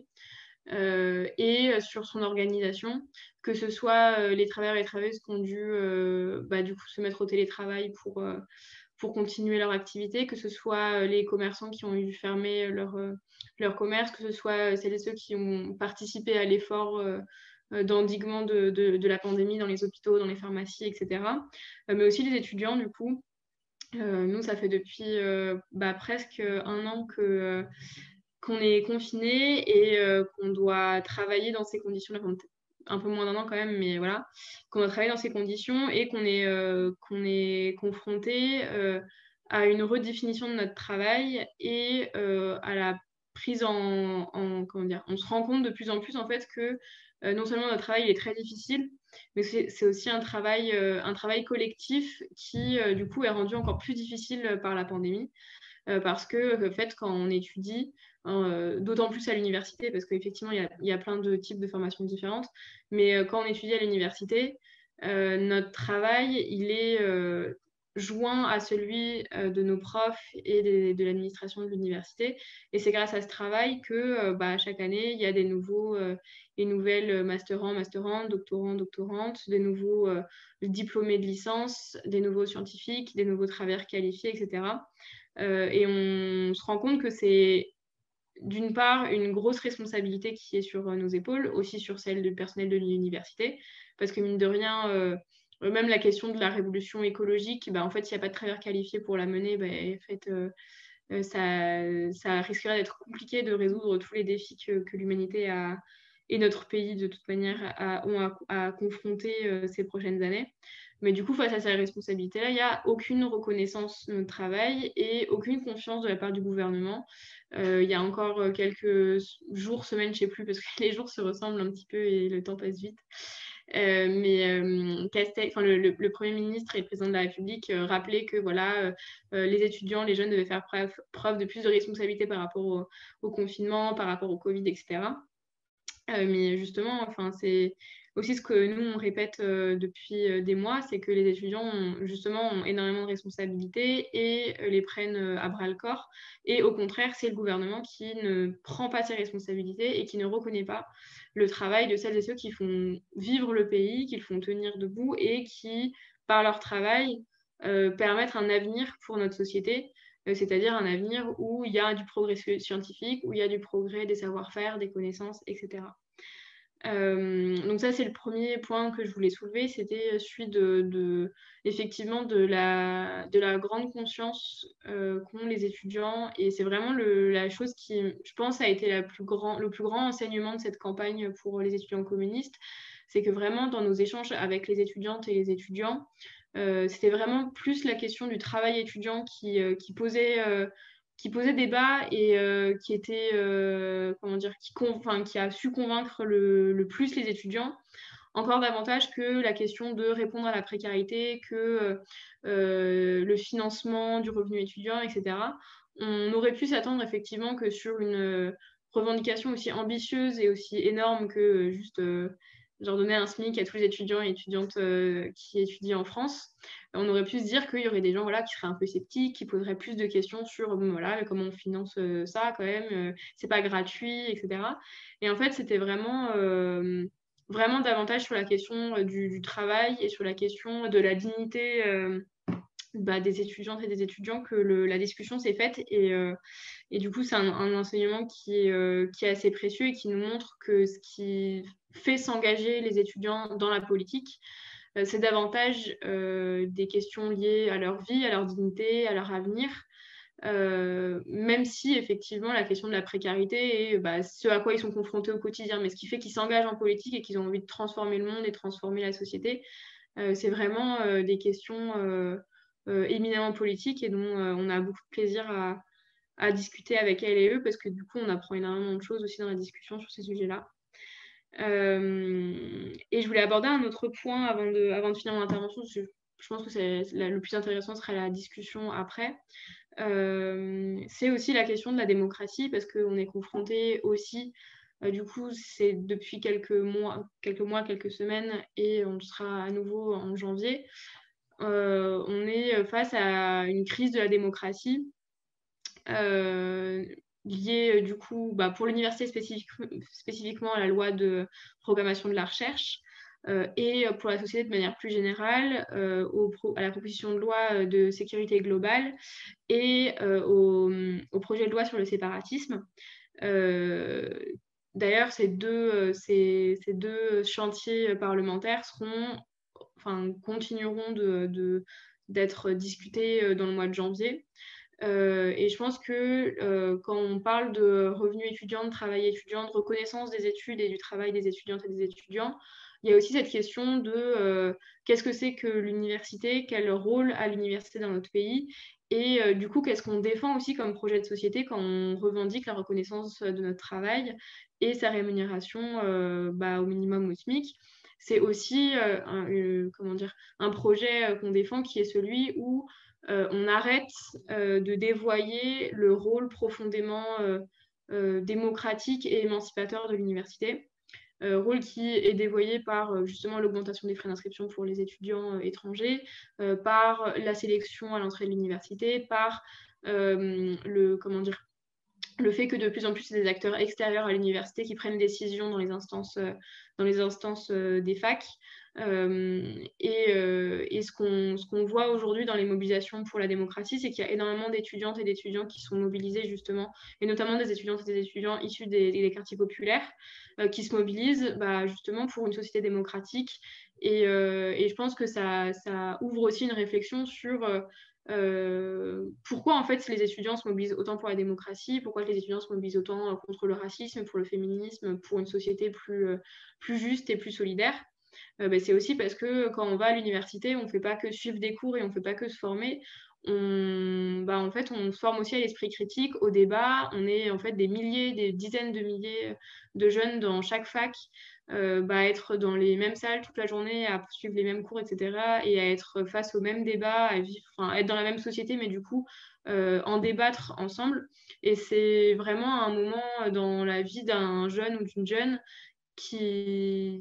Speaker 7: et sur son organisation, que ce soit les travailleurs et les travailleuses qui ont dû du coup, se mettre au télétravail pour continuer leur activité, que ce soit les commerçants qui ont dû fermer leur commerce, que ce soit celles et ceux qui ont participé à l'effort d'endiguement de la pandémie dans les hôpitaux, dans les pharmacies, etc. Mais aussi les étudiants, du coup. Nous, ça fait depuis presque un an qu'on est confinés et qu'on doit travailler dans ces conditions-là. Un peu moins d'un an quand même, mais voilà, qu'on doit travailler dans ces conditions et qu'on est confronté à une redéfinition de notre travail et à la prise comment dire, on se rend compte de plus en plus en fait que non seulement notre travail est très difficile, mais c'est aussi un travail collectif qui du coup est rendu encore plus difficile par la pandémie. Parce que en fait, quand on étudie, d'autant plus à l'université, parce qu'effectivement, il y a plein de types de formations différentes, mais quand on étudie à l'université, notre travail, il est joint à celui de nos profs et de l'administration de l'université. Et c'est grâce à ce travail que chaque année, il y a des nouvelles masterants, doctorantes, des nouveaux diplômés de licence, des nouveaux scientifiques, des nouveaux travailleurs qualifiés, etc. Et on se rend compte que c'est d'une part une grosse responsabilité qui est sur nos épaules, aussi sur celle du personnel de l'université, parce que mine de rien, même la question de la révolution écologique, en fait, s'il n'y a pas de travailleurs qualifiés pour la mener, en fait, ça risquerait d'être compliqué de résoudre tous les défis que l'humanité et notre pays, de toute manière, ont à confronter ces prochaines années. Mais du coup, face à ces responsabilités-là, il n'y a aucune reconnaissance de notre travail et aucune confiance de la part du gouvernement. Il y a encore quelques jours, semaines, je ne sais plus, parce que les jours se ressemblent un petit peu et le temps passe vite. Le Premier ministre et le Président de la République rappelaient que les étudiants, les jeunes devaient faire preuve de plus de responsabilité par rapport au confinement, par rapport au Covid, etc. Mais justement, c'est aussi ce que nous, on répète depuis des mois, c'est que les étudiants ont énormément de responsabilités et les prennent à bras-le-corps. Et au contraire, c'est le gouvernement qui ne prend pas ses responsabilités et qui ne reconnaît pas le travail de celles et ceux qui font vivre le pays, qui le font tenir debout et qui, par leur travail, permettent un avenir pour notre société. c'est-à-dire un avenir où il y a du progrès scientifique, où il y a du progrès des savoir-faire, des connaissances, etc. Donc ça, c'est le premier point que je voulais soulever, c'était celui effectivement de la grande conscience qu'ont les étudiants, et c'est vraiment la chose qui, je pense, a été le plus grand enseignement de cette campagne pour les étudiants communistes, c'est que vraiment dans nos échanges avec les étudiantes et les étudiants, c'était vraiment plus la question du travail étudiant qui posait débat et qui était, qui a su convaincre le plus les étudiants, encore davantage que la question de répondre à la précarité, que le financement du revenu étudiant, etc. On aurait pu s'attendre effectivement que sur une revendication aussi ambitieuse et aussi énorme que juste genre donner un SMIC à tous les étudiants et étudiantes qui étudient en France, on aurait pu se dire qu'il y aurait des gens qui seraient un peu sceptiques, qui poseraient plus de questions sur comment on finance ça quand même, c'est pas gratuit, etc. Et en fait, c'était vraiment davantage sur la question du travail et sur la question de la dignité des étudiantes et des étudiants que la discussion s'est faite, et du coup c'est un enseignement qui est assez précieux et qui nous montre que ce qui fait s'engager les étudiants dans la politique, c'est davantage des questions liées à leur vie, à leur dignité, à leur avenir, même si effectivement la question de la précarité est ce à quoi ils sont confrontés au quotidien, mais ce qui fait qu'ils s'engagent en politique et qu'ils ont envie de transformer le monde et transformer la société, c'est vraiment des questions éminemment politiques, et dont on a beaucoup de plaisir à discuter avec elles et eux, parce que du coup on apprend énormément de choses aussi dans la discussion sur ces sujets-là. Et je voulais aborder un autre point avant de finir mon intervention, parce que je pense que le plus intéressant sera la discussion après. C'est aussi la question de la démocratie, parce qu'on est confronté aussi, du coup c'est depuis quelques mois, quelques semaines, et on sera à nouveau en janvier, on est face à une crise de la démocratie liée du coup pour l'université spécifiquement à la loi de programmation de la recherche, et pour la société de manière plus générale, à la proposition de loi de sécurité globale et au projet de loi sur le séparatisme. D'ailleurs, ces deux chantiers parlementaires continueront d'être discutés dans le mois de janvier. Et je pense que quand on parle de revenus étudiants, de travail étudiant, de reconnaissance des études et du travail des étudiantes et des étudiants, il y a aussi cette question de qu'est-ce que c'est que l'université, quel rôle a l'université dans notre pays, et du coup, qu'est-ce qu'on défend aussi comme projet de société quand on revendique la reconnaissance de notre travail et sa rémunération au minimum au SMIC. C'est aussi un projet qu'on défend, qui est celui où on arrête de dévoyer le rôle profondément démocratique et émancipateur de l'université, rôle qui est dévoyé par justement l'augmentation des frais d'inscription pour les étudiants étrangers, par la sélection à l'entrée de l'université, par le fait que de plus en plus c'est des acteurs extérieurs à l'université qui prennent des décisions dans les instances des facs. Et ce qu'on voit aujourd'hui dans les mobilisations pour la démocratie, c'est qu'il y a énormément d'étudiantes et d'étudiants qui sont mobilisés justement, et notamment des étudiantes et des étudiants issus des quartiers populaires, qui se mobilisent justement pour une société démocratique. Et je pense que ça ouvre aussi une réflexion sur pourquoi en fait les étudiants se mobilisent autant pour la démocratie, pourquoi les étudiants se mobilisent autant contre le racisme, pour le féminisme, pour une société plus juste et plus solidaire. C'est aussi parce que quand on va à l'université, on ne fait pas que suivre des cours et on ne fait pas que se former. En fait, on se forme aussi à l'esprit critique, au débat. On est en fait des dizaines de milliers de jeunes dans chaque fac, être dans les mêmes salles toute la journée, à suivre les mêmes cours, etc. Et à être face aux mêmes débats, à être dans la même société, mais du coup, en débattre ensemble. Et c'est vraiment un moment dans la vie d'un jeune ou d'une jeune qui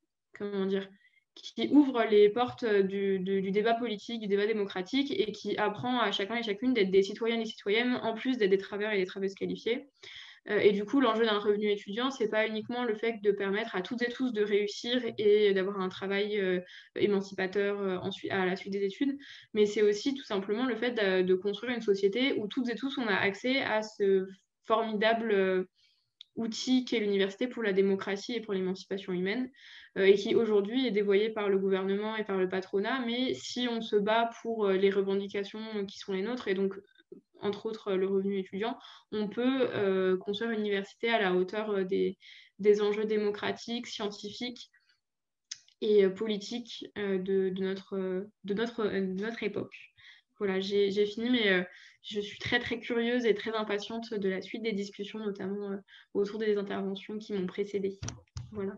Speaker 7: ouvre les portes du débat politique, du débat démocratique, et qui apprend à chacun et chacune d'être des citoyens et des citoyennes, en plus d'être des travailleurs et des travailleuses qualifiés. Et du coup, l'enjeu d'un revenu étudiant, c'est pas uniquement le fait de permettre à toutes et tous de réussir et d'avoir un travail émancipateur ensuite, à la suite des études, mais c'est aussi tout simplement le fait de construire une société où toutes et tous on a accès à ce formidable outil qu'est l'université pour la démocratie et pour l'émancipation humaine, et qui aujourd'hui est dévoyé par le gouvernement et par le patronat, mais si on se bat pour les revendications qui sont les nôtres, et donc entre autres le revenu étudiant, on peut construire une université à la hauteur des enjeux démocratiques, scientifiques et politiques de notre époque. Voilà, j'ai fini, mais je suis très très curieuse et très impatiente de la suite des discussions, notamment autour des interventions qui m'ont précédée. Voilà.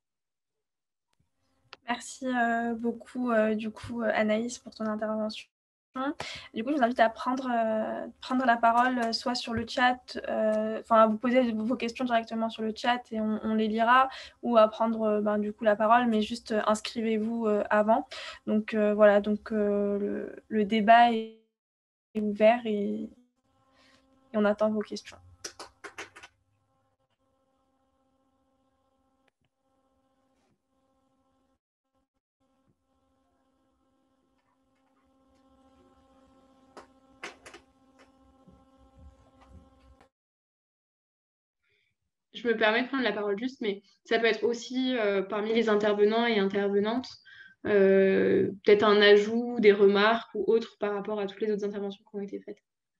Speaker 1: Merci beaucoup, du coup, Anaïs, pour ton intervention. Du coup, je vous invite à prendre la parole soit sur le chat, à vous poser vos questions directement sur le chat et on les lira, ou à prendre du coup la parole, mais juste inscrivez-vous avant. Donc voilà, donc le débat est ouvert et on attend vos questions.
Speaker 7: Je me permets de prendre la parole juste, mais ça peut être aussi parmi les intervenants et intervenantes, peut-être un ajout, des remarques ou autres par rapport à toutes les autres interventions qui ont été faites.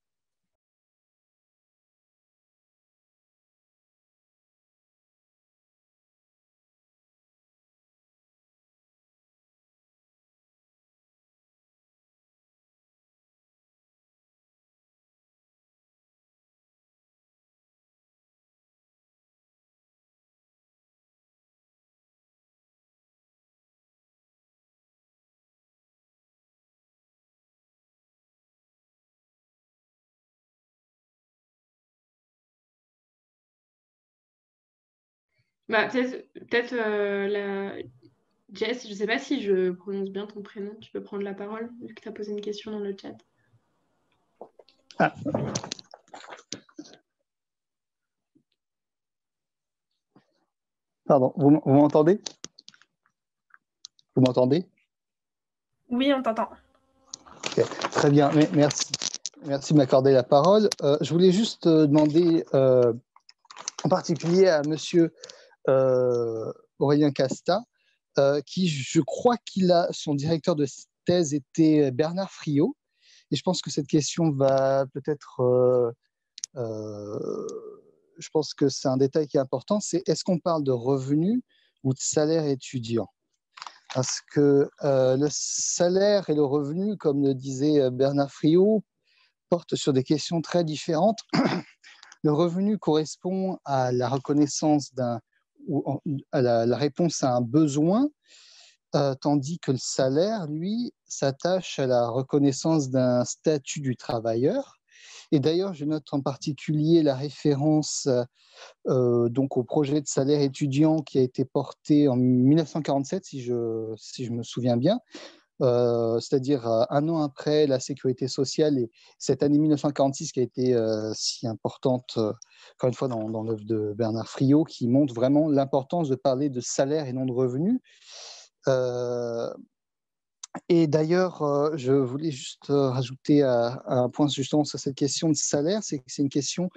Speaker 7: Peut-être Jess, je ne sais pas si je prononce bien ton prénom, tu peux prendre la parole vu que tu as posé une question dans le chat.
Speaker 8: Ah. Pardon, vous m'entendez? Vous m'entendez?
Speaker 1: Oui, on t'entend.
Speaker 8: Okay. Très bien, merci. Merci de m'accorder la parole. Je voulais juste demander en particulier à monsieur Aurélien Casta, qui, je crois qu'il a, son directeur de thèse était Bernard Friot, et je pense que cette question va peut-être, je pense que c'est un détail qui est important, c'est est-ce qu'on parle de revenus ou de salaire étudiant? Parce que le salaire et le revenu, comme le disait Bernard Friot, portent sur des questions très différentes. Le revenu correspond à la reconnaissance ou à la réponse à un besoin, tandis que le salaire, lui, s'attache à la reconnaissance d'un statut du travailleur. Et d'ailleurs, je note en particulier la référence donc au projet de salaire étudiant qui a été porté en 1947, si je me souviens bien, c'est-à-dire un an après la sécurité sociale, et cette année 1946 qui a été si importante, encore une fois, dans l'œuvre de Bernard Friot, qui montre vraiment l'importance de parler de salaire et non de revenus. Et d'ailleurs, je voulais juste rajouter un point justement sur cette question de salaire, c'est que c'est une question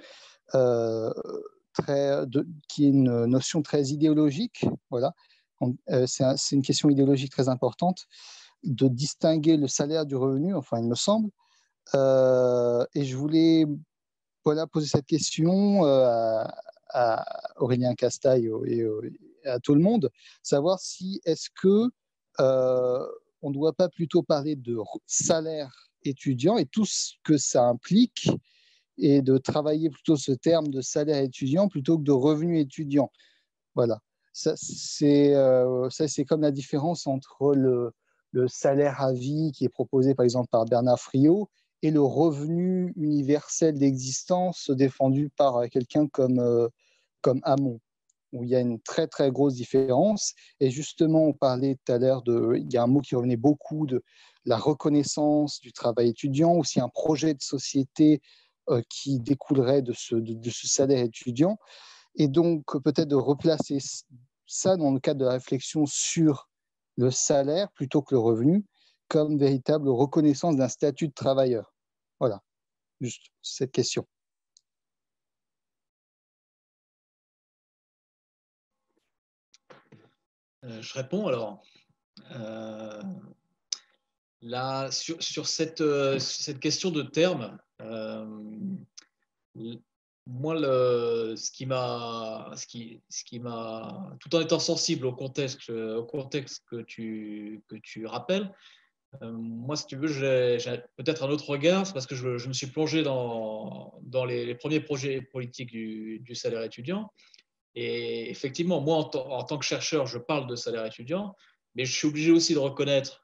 Speaker 8: qui est une notion très idéologique. Voilà. C'est une question idéologique très importante de distinguer le salaire du revenu, enfin, il me semble. Et je voulais poser cette question à Aurélien Castaille et à tout le monde, savoir si est-ce que on ne doit pas plutôt parler de salaire étudiant et tout ce que ça implique, et de travailler plutôt ce terme de salaire étudiant plutôt que de revenu étudiant. Voilà. Ça, c'est comme la différence entre le salaire à vie qui est proposé par exemple par Bernard Friot et le revenu universel d'existence défendu par quelqu'un comme Hamon, où il y a une très très grosse différence. Et justement, on parlait tout à l'heure il y a un mot qui revenait beaucoup, de la reconnaissance du travail étudiant, aussi un projet de société qui découlerait de ce salaire étudiant, et donc peut-être de replacer ça dans le cadre de la réflexion sur le salaire plutôt que le revenu, comme véritable reconnaissance d'un statut de travailleur. Voilà, juste cette question.
Speaker 3: Je réponds alors. Là, sur cette question de terme, moi, ce qui m'a, tout en étant sensible au contexte que tu rappelles, moi, si tu veux, j'ai peut-être un autre regard, c'est parce que je me suis plongé dans les premiers projets politiques du salaire étudiant. Et effectivement, moi, en tant que chercheur, je parle de salaire étudiant, mais je suis obligé aussi de reconnaître,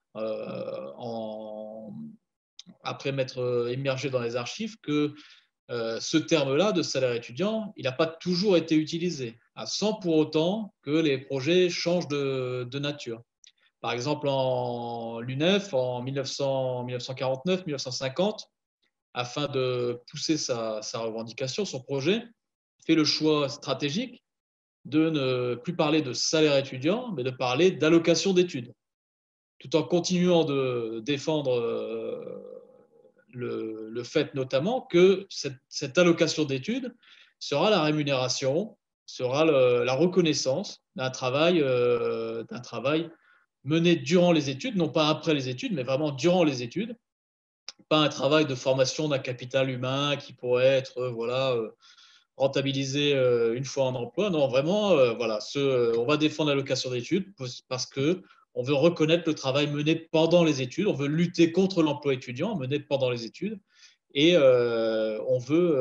Speaker 3: après m'être immergé dans les archives, que ce terme-là de salaire étudiant, il n'a pas toujours été utilisé, sans pour autant que les projets changent de nature. Par exemple, en l'UNEF, en 1949-1950, afin de pousser sa revendication, son projet, fait le choix stratégique de ne plus parler de salaire étudiant, mais de parler d'allocation d'études, tout en continuant de défendre le fait notamment que cette allocation d'études sera la rémunération, sera la reconnaissance d'un travail mené durant les études, non pas après les études, mais vraiment durant les études, pas un travail de formation d'un capital humain qui pourrait être rentabilisé une fois en emploi. Non, vraiment, voilà, on va défendre l'allocation d'études parce que on veut reconnaître le travail mené pendant les études, on veut lutter contre l'emploi étudiant mené pendant les études, et on veut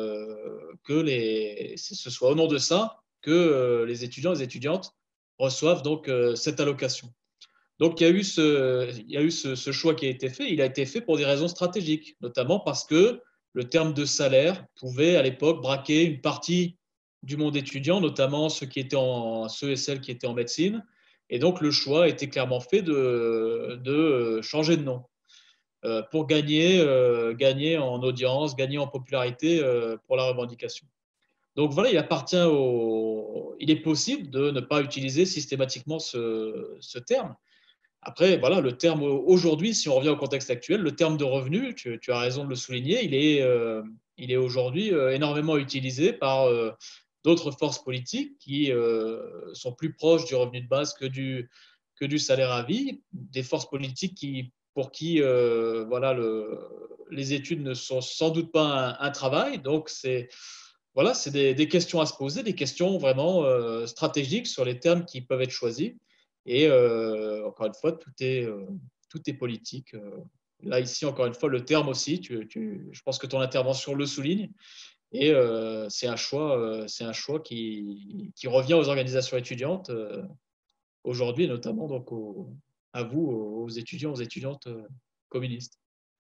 Speaker 3: que ce soit au nom de ça que les étudiants et les étudiantes reçoivent donc cette allocation. Donc il y a eu ce choix qui a été fait. Il a été fait pour des raisons stratégiques, notamment parce que le terme de salaire pouvait à l'époque braquer une partie du monde étudiant, notamment ceux et celles qui étaient en médecine. Et donc le choix a été clairement fait de changer de nom pour gagner en audience, gagner en popularité pour la revendication. Donc voilà, il est possible de ne pas utiliser systématiquement ce terme. Après, voilà, le terme aujourd'hui, si on revient au contexte actuel, le terme de revenu, tu as raison de le souligner, il est aujourd'hui énormément utilisé par d'autres forces politiques qui sont plus proches du revenu de base que du salaire à vie, des forces politiques pour qui voilà, les études ne sont sans doute pas un travail. Donc, voilà, c'est des questions à se poser, des questions vraiment stratégiques sur les termes qui peuvent être choisis. Et encore une fois, tout est politique. Là, ici, encore une fois, le terme aussi, je pense que ton intervention le souligne. Et c'est un choix qui revient aux organisations étudiantes aujourd'hui, et notamment donc à vous, aux étudiants, aux étudiantes communistes.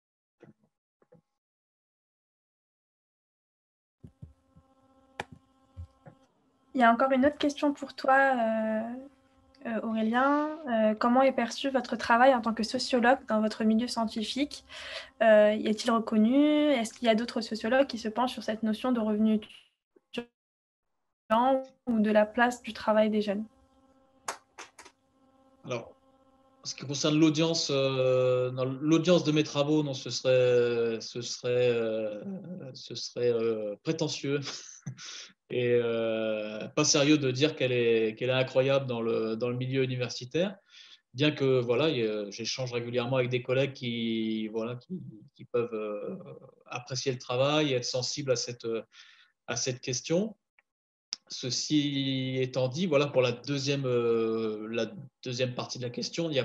Speaker 1: Il y a encore une autre question pour toi, Aurélien. Comment est perçu votre travail en tant que sociologue dans votre milieu scientifique? Est-il reconnu? Est-ce qu'il y a d'autres sociologues qui se penchent sur cette notion de revenu étudiant ou de la place du travail des jeunes?
Speaker 3: Alors, en ce qui concerne l'audience, l'audience de mes travaux, non, ce serait prétentieux et pas sérieux de dire qu'elle est incroyable dans le milieu universitaire. Bien que voilà, j'échange régulièrement avec des collègues qui peuvent apprécier le travail et être sensibles à cette question. Ceci étant dit, voilà, pour la deuxième partie de la question, il y a,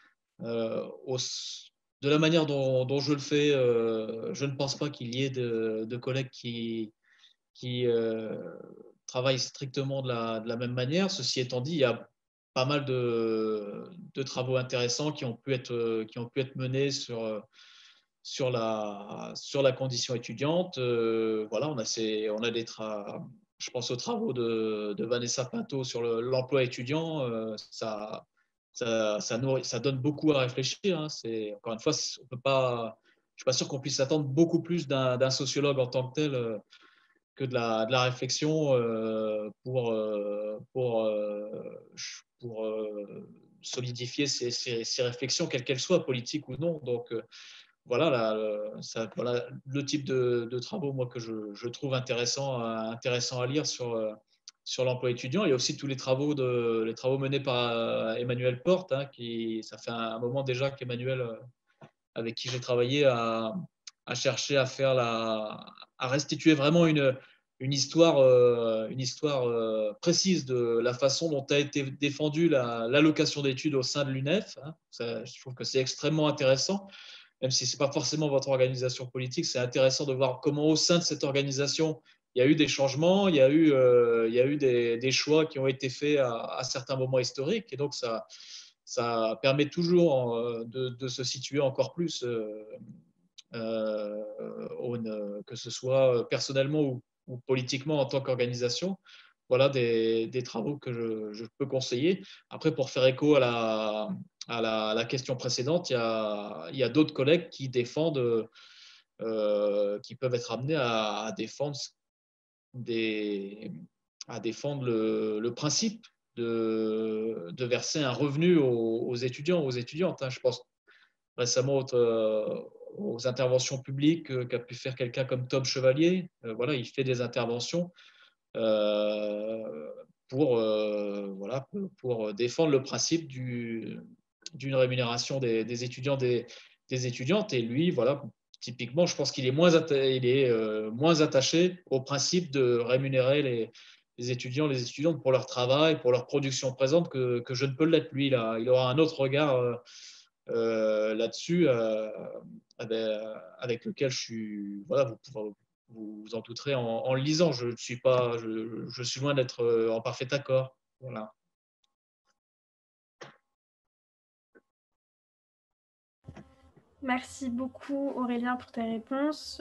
Speaker 3: de la manière dont je le fais, je ne pense pas qu'il y ait de collègues qui travaillent strictement de la même manière. Ceci étant dit, il y a pas mal de travaux intéressants qui ont pu être menés sur la condition étudiante. Voilà, on a je pense aux travaux de Vanessa Pinto sur l'emploi étudiant. Ça donne beaucoup à réfléchir. Hein. Encore une fois, on peut pas suis pas sûr qu'on puisse attendre beaucoup plus d'un sociologue en tant que tel que de la réflexion pour solidifier ces réflexions, quelles qu'elles soient, politiques ou non. Donc, voilà, voilà le type de travaux moi, que je trouve intéressant à lire sur l'emploi étudiant. Il y a aussi tous les travaux menés par Emmanuel Porte, hein, ça fait un moment déjà qu'Emmanuel, avec qui j'ai travaillé, a cherché à restituer vraiment une histoire précise de la façon dont a été défendue l'allocation d'études au sein de l'UNEF. Hein. Je trouve que c'est extrêmement intéressant. Même si ce n'est pas forcément votre organisation politique, c'est intéressant de voir comment au sein de cette organisation, il y a eu des changements, il y a eu des choix qui ont été faits à certains moments historiques. Et donc, ça permet toujours de se situer encore plus, que ce soit personnellement ou politiquement en tant qu'organisation. Voilà des travaux que je peux conseiller. Après, pour faire écho à la question précédente, il y a d'autres collègues qui défendent, qui peuvent être amenés à défendre le principe de verser un revenu aux étudiants, aux étudiantes. Hein. Je pense récemment aux interventions publiques qu'a pu faire quelqu'un comme Tom Chevalier. Voilà, il fait des interventions pour défendre le principe d'une rémunération des étudiants, des étudiantes. Et lui, voilà, typiquement, je pense qu'il est moins attaché au principe de rémunérer les étudiants, les étudiantes pour leur travail, pour leur production présente que je ne peux l'être. Lui, il aura un autre regard là-dessus avec lequel vous vous en douterez en le lisant. Je suis loin d'être en parfait accord. Voilà.
Speaker 1: Merci beaucoup Aurélien pour tes réponses.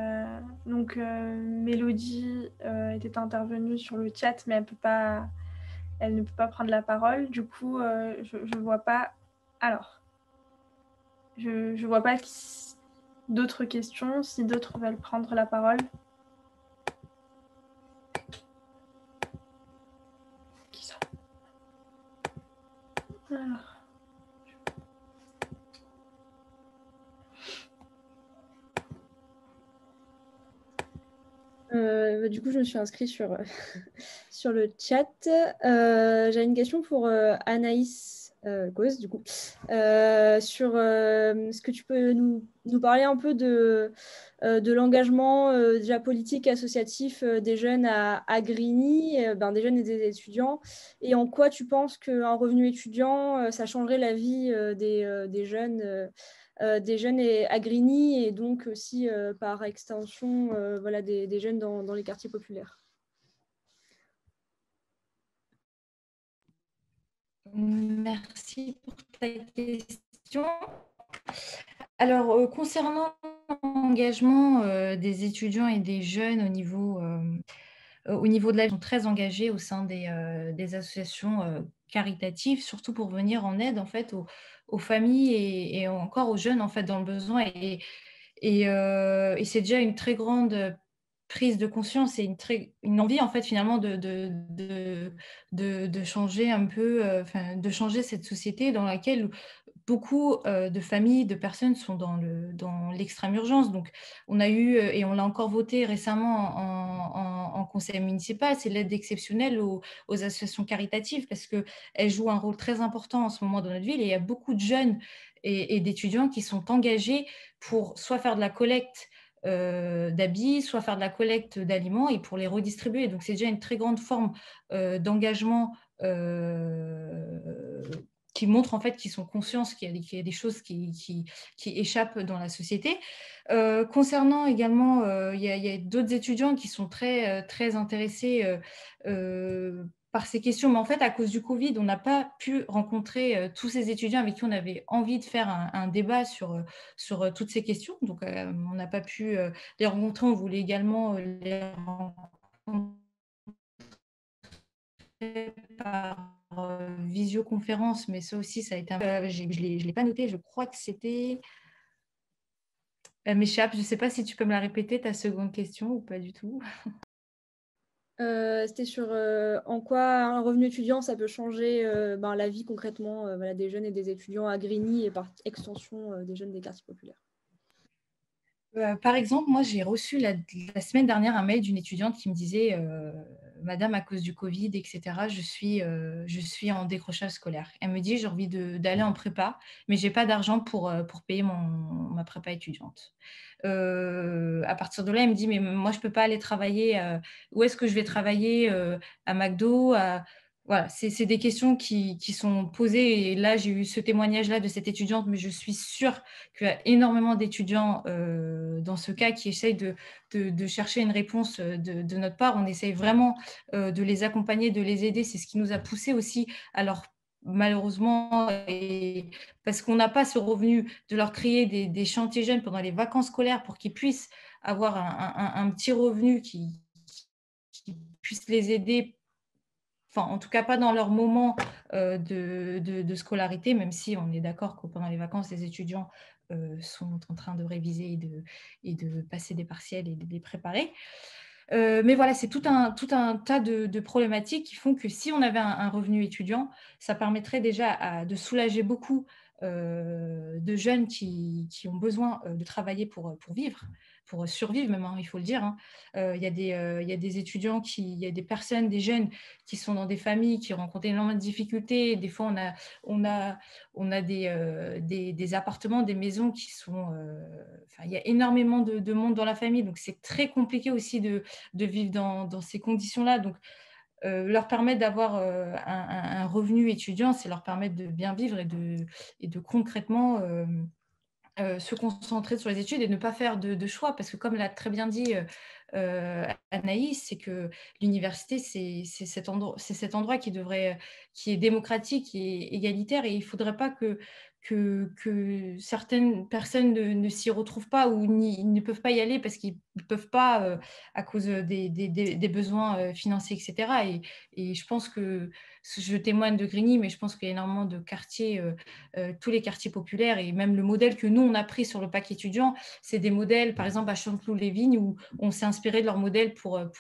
Speaker 1: Mélodie était intervenue sur le chat, mais elle ne peut pas prendre la parole. Du coup, je vois pas. Alors, je vois pas d'autres questions. Si d'autres veulent prendre la parole. Qui ça? Alors.
Speaker 9: Du coup, je me suis inscrite sur, sur le chat. J'ai une question pour Anaïs Gauze, du coup, sur est-ce que tu peux nous parler un peu de l'engagement déjà politique associatif des jeunes à Grigny, des jeunes et des étudiants, et en quoi tu penses qu'un revenu étudiant, ça changerait la vie des jeunes à Grigny et donc aussi par extension des jeunes dans les quartiers populaires.
Speaker 5: Merci pour ta question. Alors, concernant l'engagement des étudiants et des jeunes au niveau de la vie, ils sont très engagés au sein des associations caritatives, surtout pour venir en aide en fait aux familles et encore aux jeunes en fait dans le besoin. Et c'est déjà une très grande prise de conscience et une envie en fait finalement de changer un peu, de changer cette société dans laquelle beaucoup de familles, de personnes sont dans l'extrême urgence. Donc, on a eu, et on l'a encore voté récemment en conseil municipal, c'est l'aide exceptionnelle aux associations caritatives parce qu'elles jouent un rôle très important en ce moment dans notre ville et il y a beaucoup de jeunes et d'étudiants qui sont engagés pour soit faire de la collecte d'habits, soit faire de la collecte d'aliments et pour les redistribuer. Donc, c'est déjà une très grande forme d'engagement qui montrent en fait qu'ils sont conscients qu'il y a des choses qui échappent dans la société. Concernant également, il y a d'autres étudiants qui sont très, très intéressés par ces questions, mais en fait, à cause du Covid, on n'a pas pu rencontrer tous ces étudiants avec qui on avait envie de faire un débat sur toutes ces questions. Donc, on n'a pas pu les rencontrer. On voulait également les rencontrer par visioconférence, mais ça aussi, ça a été je ne l'ai pas noté, je crois que c'était m'échappe. Je ne sais pas si tu peux me la répéter, ta seconde question, ou pas du tout.
Speaker 9: C'était sur en quoi un revenu étudiant, ça peut changer la vie concrètement voilà, des jeunes et des étudiants à Grigny et par extension des jeunes des quartiers populaires.
Speaker 5: Par exemple, moi, j'ai reçu la semaine dernière un mail d'une étudiante qui me disait Madame, à cause du Covid, etc., je suis en décrochage scolaire. Elle me dit j'ai envie d'aller en prépa, mais je n'ai pas d'argent pour payer ma prépa étudiante. À partir de là, elle me dit mais moi, je ne peux pas aller travailler. Où est-ce que je vais travailler à McDo Voilà, c'est des questions qui sont posées. Et là, j'ai eu ce témoignage-là de cette étudiante, mais je suis sûre qu'il y a énormément d'étudiants dans ce cas qui essayent de chercher une réponse de notre part. On essaye vraiment de les accompagner, de les aider. C'est ce qui nous a poussé aussi à leur malheureusement, parce qu'on n'a pas ce revenu, de leur créer des chantiers jeunes pendant les vacances scolaires pour qu'ils puissent avoir un petit revenu qui puisse les aider. Enfin, en tout cas, pas dans leur moment de scolarité, même si on est d'accord que pendant les vacances, les étudiants sont en train de réviser et de passer des partiels et de les préparer. Mais voilà, c'est tout un tas de problématiques qui font que si on avait un revenu étudiant, ça permettrait déjà de soulager beaucoup de jeunes qui ont besoin de travailler pour vivre, pour survivre même, hein, il faut le dire. Hein. Il y a des étudiants, il y a des personnes, des jeunes qui sont dans des familles qui rencontrent énormément de difficultés. Des fois, on a des appartements, des maisons qui sont... il y a énormément de monde dans la famille, donc c'est très compliqué aussi de vivre dans ces conditions-là. Donc, leur permettre d'avoir un revenu étudiant, c'est leur permettre de bien vivre et de concrètement se concentrer sur les études et ne pas faire de choix. Parce que comme l'a très bien dit Anaïs, c'est que l'université, c'est cet endroit qui est démocratique, qui est égalitaire, et il ne faudrait pas que certaines personnes ne s'y retrouvent pas ou ne peuvent pas y aller parce qu'ils ne peuvent pas à cause des besoins financiers, etc. Et je pense que, je témoigne de Grigny, mais je pense qu'il y a énormément de quartiers, tous les quartiers populaires, et même le modèle que nous, on a pris sur le pack étudiant, c'est des modèles, par exemple à Chanteloup-les-Vignes, où on s'est inspiré de leur modèle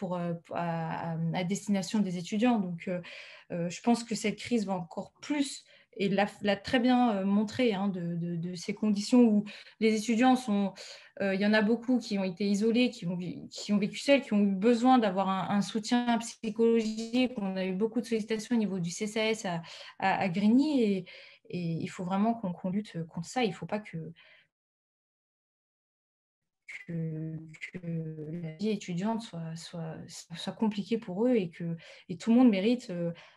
Speaker 5: à destination des étudiants. Donc, je pense que cette crise va encore plus, et l'a très bien montré, hein, de ces conditions où les étudiants sont... il y en a beaucoup qui ont été isolés, qui ont vécu seuls, qui ont eu besoin d'avoir un soutien psychologique. On a eu beaucoup de sollicitations au niveau du CCAS à Grigny, et il faut vraiment qu'on lutte contre ça. Il ne faut pas que la vie étudiante soit compliquée pour eux, et tout le monde mérite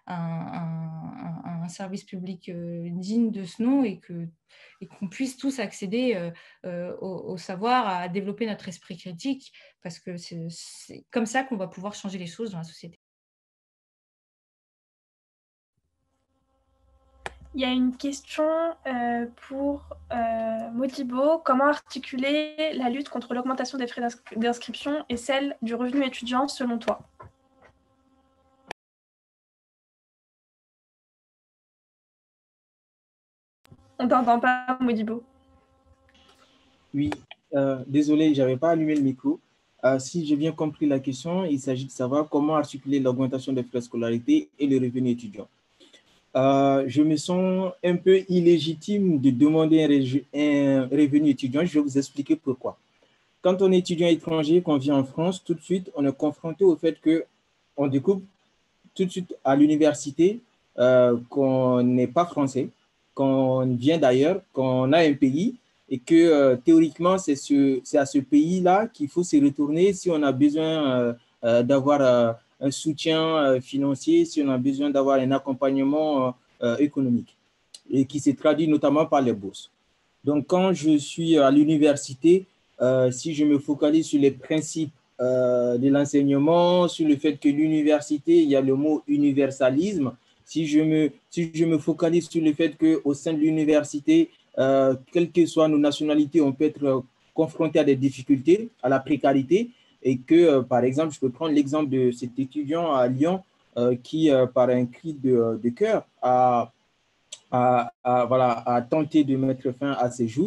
Speaker 5: un service public digne de ce nom, et qu'on puisse tous accéder au savoir, à développer notre esprit critique, parce que c'est comme ça qu'on va pouvoir changer les choses dans la société.
Speaker 1: Il y a une question pour Modibo. Comment articuler la lutte contre l'augmentation des frais d'inscription et celle du revenu étudiant selon toi? On t'entend pas, Modibo.
Speaker 4: Oui, désolé, je n'avais pas allumé le micro. Si j'ai bien compris la question, il s'agit de savoir comment articuler l'augmentation des frais de scolarité et le revenu étudiant. Je me sens un peu illégitime de demander un revenu étudiant. Je vais vous expliquer pourquoi. Quand on est étudiant étranger, qu'on vit en France, tout de suite, on est confronté au fait qu'on découvre tout de suite à l'université qu'on n'est pas français, qu'on vient d'ailleurs, qu'on a un pays, et que théoriquement, c'est à ce pays-là qu'il faut se retourner si on a besoin d'avoir un soutien financier, si on a besoin d'avoir un accompagnement économique, et qui se traduit notamment par les bourses. Donc, quand je suis à l'université, si je me focalise sur les principes de l'enseignement, sur le fait que l'université, il y a le mot universalisme, si je me focalise sur le fait qu'au sein de l'université, quelles que soient nos nationalités, on peut être confronté à des difficultés, à la précarité, et que, par exemple, je peux prendre l'exemple de cet étudiant à Lyon qui, par un cri de cœur, a tenté de mettre fin à ses jours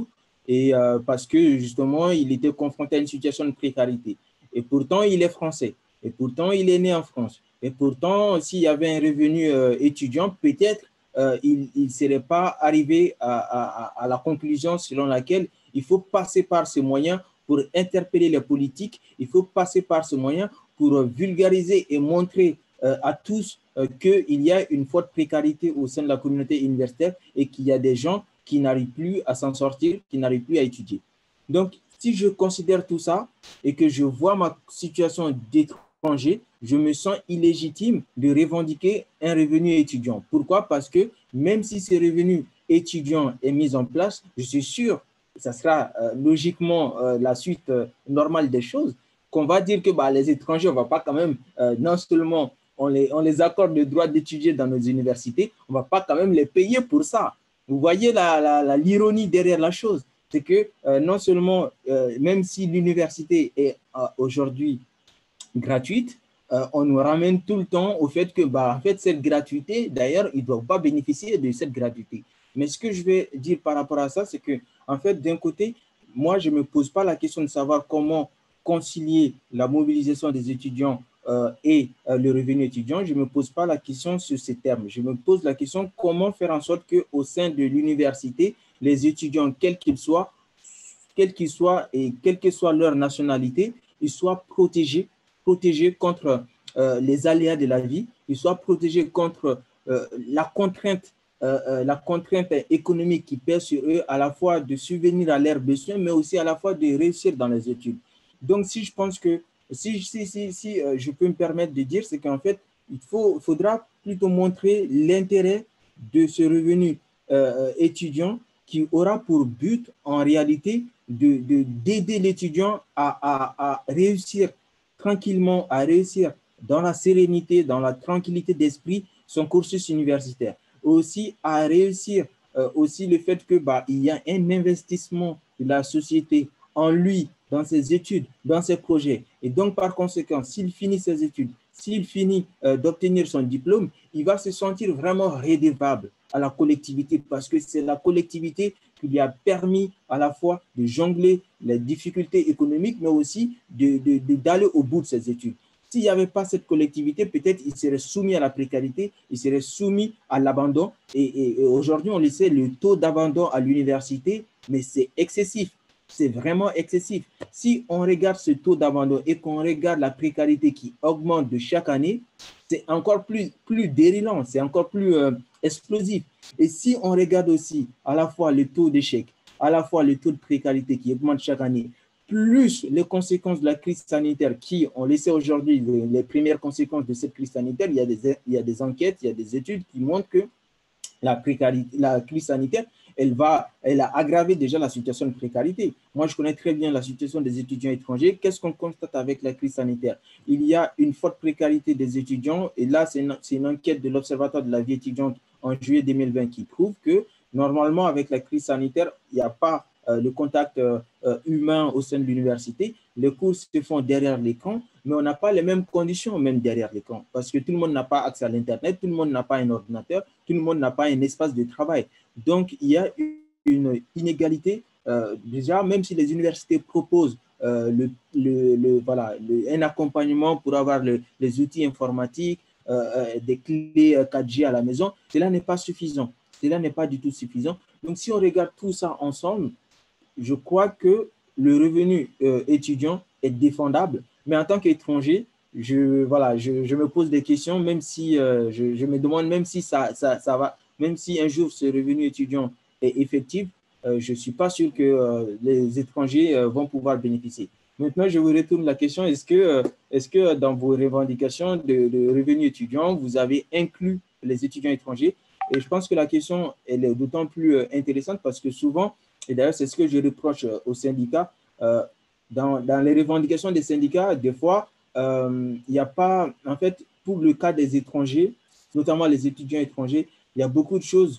Speaker 4: et parce que justement, il était confronté à une situation de précarité. Et pourtant, il est français. Et pourtant, il est né en France. Et pourtant, s'il y avait un revenu étudiant, peut-être il ne serait pas arrivé à la conclusion selon laquelle il faut passer par ce moyen pour interpeller les politiques, il faut passer par ce moyen pour vulgariser et montrer à tous qu'il y a une forte précarité au sein de la communauté universitaire et qu'il y a des gens qui n'arrivent plus à s'en sortir, qui n'arrivent plus à étudier. Donc, si je considère tout ça et que je vois ma situation d'étranger, je me sens illégitime de revendiquer un revenu étudiant. Pourquoi? Parce que même si ce revenu étudiant est mis en place, je suis sûr, ça sera logiquement la suite normale des choses, qu'on va dire que les étrangers, on ne va pas quand même, non seulement on les accorde le droit d'étudier dans nos universités, on ne va pas quand même les payer pour ça. Vous voyez l'ironie derrière la chose, c'est que non seulement, même si l'université est aujourd'hui gratuite, on nous ramène tout le temps au fait que en fait, cette gratuité, d'ailleurs, ils ne doivent pas bénéficier de cette gratuité. Mais ce que je vais dire par rapport à ça, c'est que, en fait, d'un côté, moi, je ne me pose pas la question de savoir comment concilier la mobilisation des étudiants et le revenu étudiant. Je ne me pose pas la question sur ces termes. Je me pose la question comment faire en sorte qu'au sein de l'université, les étudiants, quels qu'ils soient et quelle que soit leur nationalité, ils soient protégés contre les aléas de la vie, ils soient protégés contre la contrainte économique qui pèse sur eux, à la fois de subvenir à leurs besoins, mais aussi à la fois de réussir dans les études. Donc, si je pense que, si je peux me permettre de dire, c'est qu'en fait, faudra plutôt montrer l'intérêt de ce revenu étudiant qui aura pour but, en réalité, d'aider l'étudiant à réussir tranquillement, à réussir dans la sérénité, dans la tranquillité d'esprit, son cursus universitaire. Aussi, à réussir aussi le fait que il y a un investissement de la société en lui, dans ses études, dans ses projets. Et donc, par conséquent, s'il finit ses études, s'il finit d'obtenir son diplôme, il va se sentir vraiment redevable à la collectivité parce que c'est la collectivité qui lui a permis à la fois de jongler les difficultés économiques, mais aussi d'aller au bout de ses études. S'il n'y avait pas cette collectivité, peut-être il serait soumis à la précarité, il serait soumis à l'abandon. Et aujourd'hui, on le sait, le taux d'abandon à l'université, mais c'est excessif. C'est vraiment excessif. Si on regarde ce taux d'abandon et qu'on regarde la précarité qui augmente de chaque année, c'est encore plus dérilant, c'est encore plus explosif. Et si on regarde aussi à la fois le taux d'échec, à la fois le taux de précarité qui augmente chaque année, plus les conséquences de la crise sanitaire qui, on le sait aujourd'hui, les premières conséquences de cette crise sanitaire, il y a des enquêtes, il y a des études qui montrent que la crise sanitaire, elle a aggravé déjà la situation de précarité. Moi, je connais très bien la situation des étudiants étrangers. Qu'est-ce qu'on constate avec la crise sanitaire? Il y a une forte précarité des étudiants. Et là, c'est une enquête de l'Observatoire de la vie étudiante en juillet 2020 qui prouve que, normalement, avec la crise sanitaire, il n'y a pas le contact humain au sein de l'université. Les cours se font derrière l'écran, mais on n'a pas les mêmes conditions même derrière l'écran parce que tout le monde n'a pas accès à l'Internet, tout le monde n'a pas un ordinateur, tout le monde n'a pas un espace de travail. Donc, il y a une inégalité. Déjà, même si les universités proposent un accompagnement pour avoir les outils informatiques, des clés 4G à la maison, cela n'est pas suffisant. Cela n'est pas du tout suffisant. Donc, si on regarde tout ça ensemble, je crois que le revenu étudiant est défendable, mais en tant qu'étranger, je me pose des questions, même si je me demande même si ça va, même si un jour ce revenu étudiant est effectif, je ne suis pas sûr que les étrangers vont pouvoir bénéficier. Maintenant, je vous retourne la question, est-ce que dans vos revendications de revenus étudiants, vous avez inclus les étudiants étrangers? Et je pense que la question elle est d'autant plus intéressante parce que souvent, et d'ailleurs, c'est ce que je reproche aux syndicats. Dans les revendications des syndicats, des fois, il n'y a pas, en fait, pour le cas des étrangers, notamment les étudiants étrangers, il y a beaucoup de choses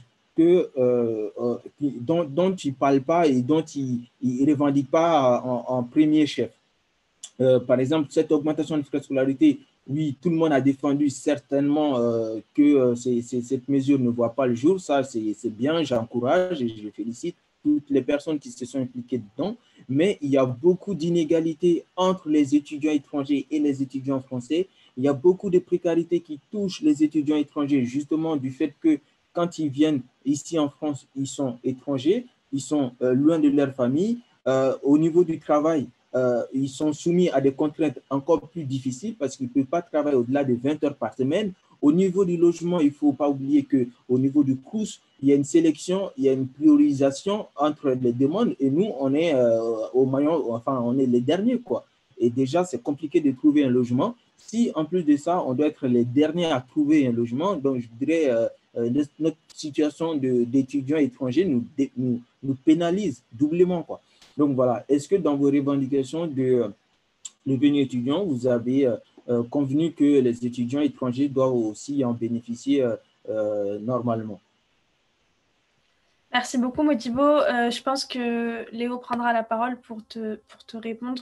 Speaker 4: dont ils ne parlent pas et dont ils ne revendiquent pas en premier chef. Par exemple, cette augmentation de frais de scolarité, oui, tout le monde a défendu certainement que cette mesure ne voit pas le jour. Ça, c'est bien, j'encourage et je félicite toutes les personnes qui se sont impliquées dedans, mais il y a beaucoup d'inégalités entre les étudiants étrangers et les étudiants français. Il y a beaucoup de précarité qui touche les étudiants étrangers, justement du fait que quand ils viennent ici en France, ils sont étrangers, ils sont loin de leur famille. Au niveau du travail, ils sont soumis à des contraintes encore plus difficiles parce qu'ils ne peuvent pas travailler au-delà de 20 heures par semaine. Au niveau du logement, il ne faut pas oublier qu'au niveau du CROUS, il y a une sélection, il y a une priorisation entre les demandes et nous, on est au maillon, enfin, on est les derniers, quoi. Et déjà, c'est compliqué de trouver un logement. Si, en plus de ça, on doit être les derniers à trouver un logement, donc je dirais notre situation d'étudiants étrangers nous pénalise doublement, quoi. Donc voilà, est-ce que dans vos revendications de revenu étudiant, vous avez convenu que les étudiants étrangers doivent aussi en bénéficier normalement?
Speaker 1: Merci beaucoup, Modibo. Je pense que Léo prendra la parole pour te répondre.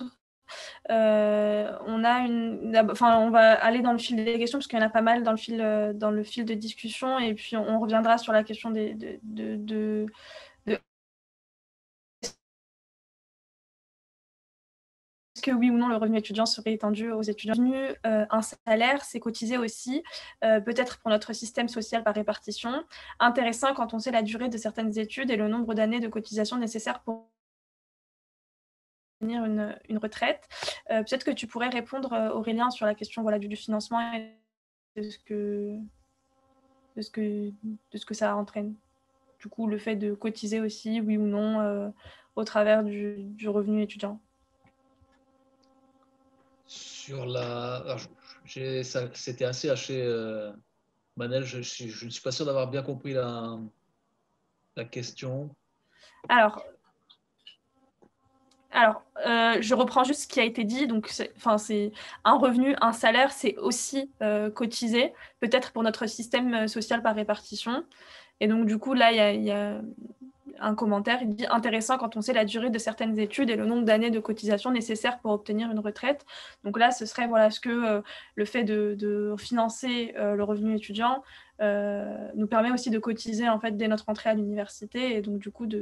Speaker 1: On va aller dans le fil des questions parce qu'il y en a pas mal dans le fil de discussion et puis on reviendra sur la question de est-ce que oui ou non le revenu étudiant serait étendu aux étudiants. Un salaire, c'est cotisé aussi, peut-être pour notre système social par répartition. Intéressant quand on sait la durée de certaines études et le nombre d'années de cotisation nécessaires pour obtenir une retraite. Peut-être que tu pourrais répondre, Aurélien, sur la question du financement et de ce que ça entraîne. Du coup, le fait de cotiser aussi, oui ou non, au travers du revenu étudiant.
Speaker 3: Sur la... C'était assez haché, Manel. Je ne suis pas sûr d'avoir bien compris la question.
Speaker 1: Alors, je reprends juste ce qui a été dit. Donc, c'est un revenu, un salaire, c'est aussi cotisé, peut-être pour notre système social par répartition. Et donc, du coup, là, il y a un commentaire. Il dit intéressant quand on sait la durée de certaines études et le nombre d'années de cotisation nécessaires pour obtenir une retraite. Donc là, ce serait ce que le fait de financer le revenu étudiant nous permet aussi de cotiser en fait dès notre entrée à l'université et donc du coup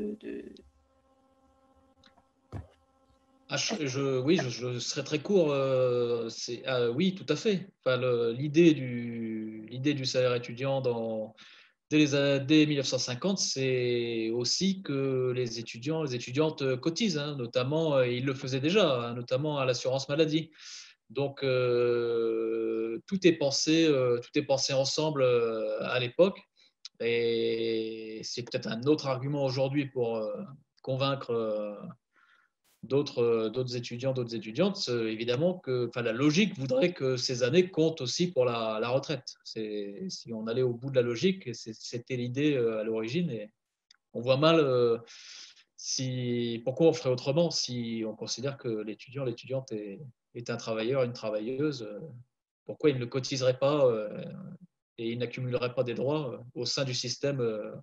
Speaker 3: Oui, je serai très court. Oui, tout à fait. Enfin, l'idée du salaire étudiant dès 1950, c'est aussi que les étudiants, les étudiantes cotisent, hein, notamment, ils le faisaient déjà, hein, notamment à l'assurance maladie. Donc, tout est pensé ensemble à l'époque. Et c'est peut-être un autre argument aujourd'hui pour convaincre d'autres étudiants, d'autres étudiantes, évidemment que la logique voudrait que ces années comptent aussi pour la retraite. Si on allait au bout de la logique, c'était l'idée à l'origine, et on voit mal pourquoi on ferait autrement si on considère que l'étudiant, l'étudiante est un travailleur, une travailleuse, pourquoi il ne cotiserait pas et il n'accumulerait pas des droits au sein du système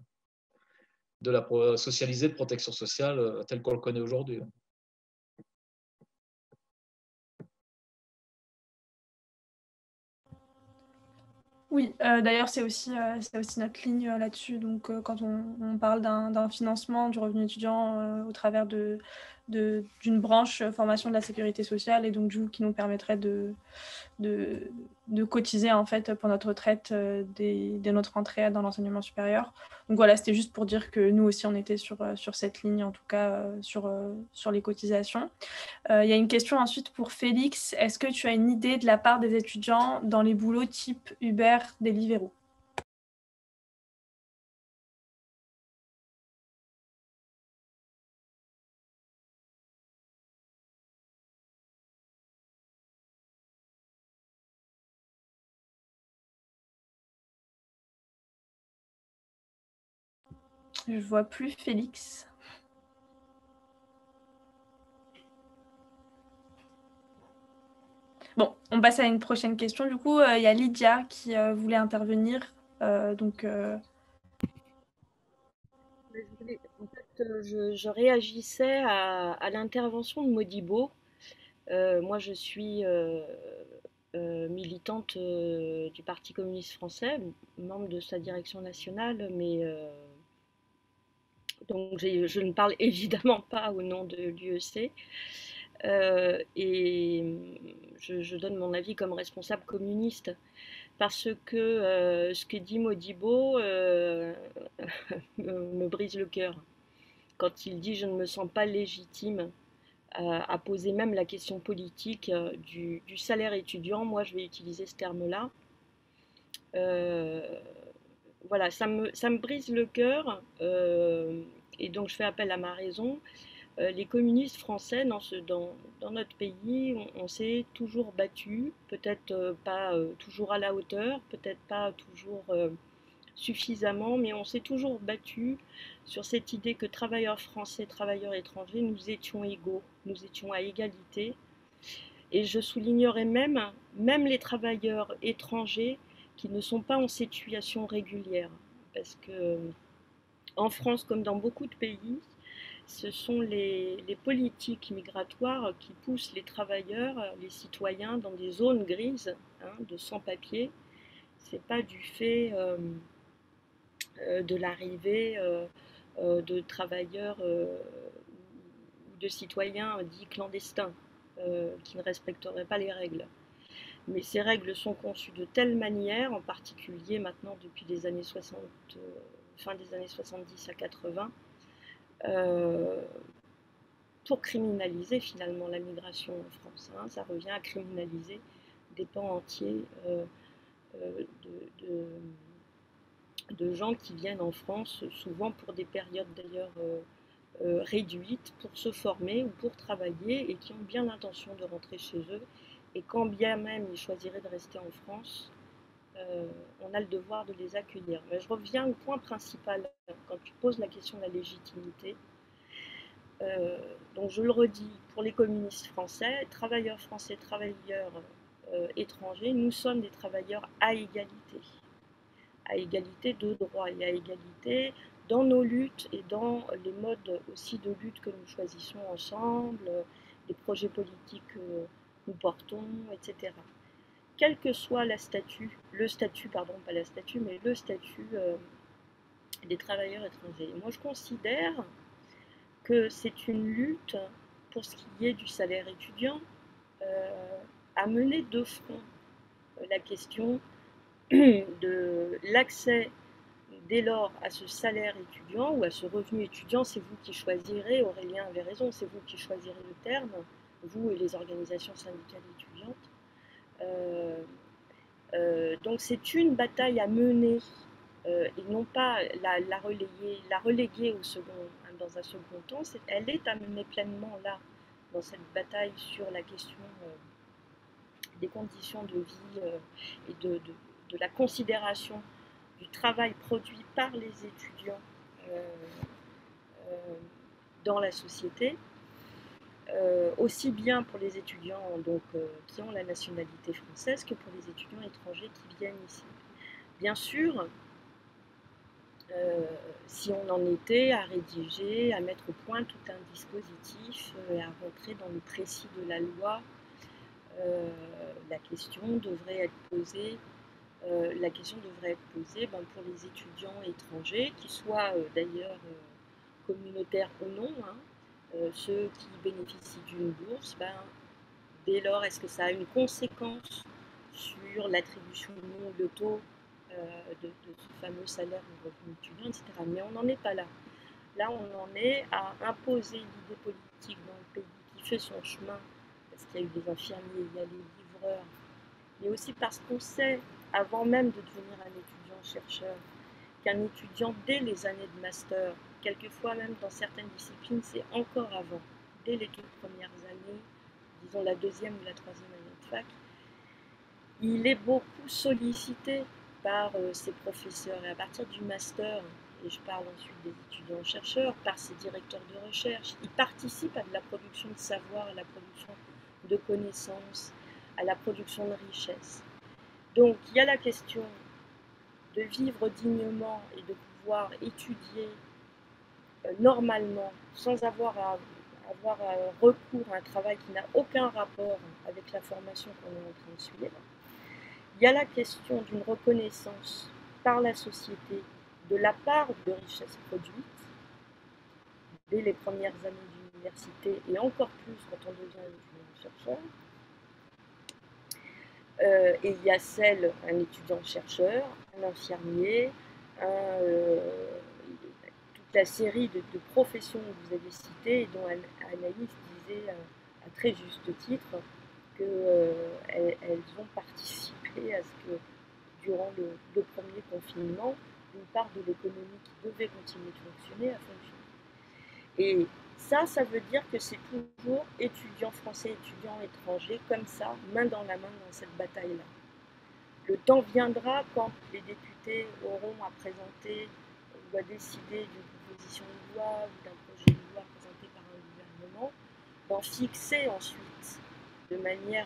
Speaker 3: socialisé de protection sociale tel qu'on le connaît aujourd'hui.
Speaker 1: Oui, d'ailleurs, c'est aussi notre ligne là-dessus. Donc, quand on parle d'un financement du revenu étudiant au travers d'une branche formation de la sécurité sociale, et donc du coup, qui nous permettrait de cotiser en fait pour notre retraite dès notre entrée dans l'enseignement supérieur. Donc voilà, c'était juste pour dire que nous aussi, on était sur cette ligne, en tout cas sur les cotisations. Il y a une question ensuite pour Félix. Est-ce que tu as une idée de la part des étudiants dans les boulots type Uber, Deliveroo? Je ne vois plus Félix. Bon, on passe à une prochaine question. Du coup, il y a Lydia qui voulait intervenir.
Speaker 10: En fait, je réagissais à l'intervention de Modibo. Moi, je suis militante du Parti communiste français, membre de sa direction nationale, mais Donc je ne parle évidemment pas au nom de l'UEC. Et je donne mon avis comme responsable communiste parce que ce que dit Modibo me brise le cœur. Quand il dit « je ne me sens pas légitime » à poser même la question politique du salaire étudiant, moi je vais utiliser ce terme-là. Voilà, ça me brise le cœur et donc je fais appel à ma raison. Les communistes français dans notre pays, on s'est toujours battus, peut-être pas toujours à la hauteur, peut-être pas toujours suffisamment, mais on s'est toujours battus sur cette idée que travailleurs français, travailleurs étrangers, nous étions égaux, nous étions à égalité. Et je soulignerai même les travailleurs étrangers qui ne sont pas en situation régulière. Parce que en France, comme dans beaucoup de pays, ce sont les politiques migratoires qui poussent les travailleurs, les citoyens dans des zones grises de sans-papiers. Ce n'est pas du fait de l'arrivée de travailleurs ou de citoyens dits clandestins qui ne respecteraient pas les règles. Mais ces règles sont conçues de telle manière, en particulier maintenant depuis les années 60, fin des années 70 à 80, pour criminaliser finalement la migration en France. Ça revient à criminaliser des pans entiers de gens qui viennent en France, souvent pour des périodes d'ailleurs réduites, pour se former ou pour travailler et qui ont bien l'intention de rentrer chez eux. Et quand bien même ils choisiraient de rester en France, on a le devoir de les accueillir. Mais je reviens au point principal quand tu poses la question de la légitimité. Donc je le redis, pour les communistes français, travailleurs étrangers, nous sommes des travailleurs à égalité de droits et à égalité dans nos luttes et dans les modes aussi de lutte que nous choisissons ensemble, les projets politiques que nous portons, etc. Quel que soit le statut des travailleurs étrangers. Moi, je considère que c'est une lutte pour ce qui est du salaire étudiant à mener de front la question de l'accès dès lors à ce salaire étudiant ou à ce revenu étudiant. C'est vous qui choisirez, Aurélien avait raison, c'est vous qui choisirez le terme, vous et les organisations syndicales étudiantes. Donc c'est une bataille à mener et non pas la reléguer dans un second temps. Elle est à mener pleinement là, dans cette bataille sur la question des conditions de vie et de la considération du travail produit par les étudiants dans la société, aussi bien pour les étudiants qui ont la nationalité française que pour les étudiants étrangers qui viennent ici. Bien sûr, si on en était à rédiger, à mettre au point tout un dispositif, à rentrer dans le précis de la loi, la question devrait être posée pour les étudiants étrangers, qu'ils soient d'ailleurs communautaires ou non, ceux qui bénéficient d'une bourse, dès lors, est-ce que ça a une conséquence sur l'attribution ou non, le taux de ce fameux salaire ou revenu étudiant, etc. Mais on n'en est pas là. Là, on en est à imposer l'idée politique dans le pays qui fait son chemin, parce qu'il y a eu des infirmiers, il y a les livreurs, mais aussi parce qu'on sait, avant même de devenir un étudiant-chercheur, qu'un étudiant, dès les années de master, quelquefois même dans certaines disciplines, c'est encore avant, dès les toutes premières années, disons la deuxième ou la troisième année de fac, il est beaucoup sollicité par ses professeurs. Et à partir du master, et je parle ensuite des étudiants-chercheurs, par ses directeurs de recherche, il participe à la production de savoir, à la production de connaissances, à la production de richesses. Donc il y a la question de vivre dignement et de pouvoir étudier normalement, sans avoir recours à un travail qui n'a aucun rapport avec la formation qu'on est en train de suivre. Il y a la question d'une reconnaissance par la société de la part de richesses produites dès les premières années d'université et encore plus quand on devient étudiant-chercheur. Et il y a un étudiant-chercheur, un infirmier, toute la série de professions que vous avez citées et dont Anaïs disait à très juste titre qu'elles ont participé à ce que, durant le premier confinement, une part de l'économie qui devait continuer de fonctionner a fonctionné. Et ça veut dire que c'est toujours étudiants français, étudiants étrangers, comme ça, main dans la main dans cette bataille-là. Le temps viendra quand les députés auront à présenter ou à décider d'une proposition de loi ou d'un projet de loi présenté par un gouvernement, d'en fixer ensuite de manière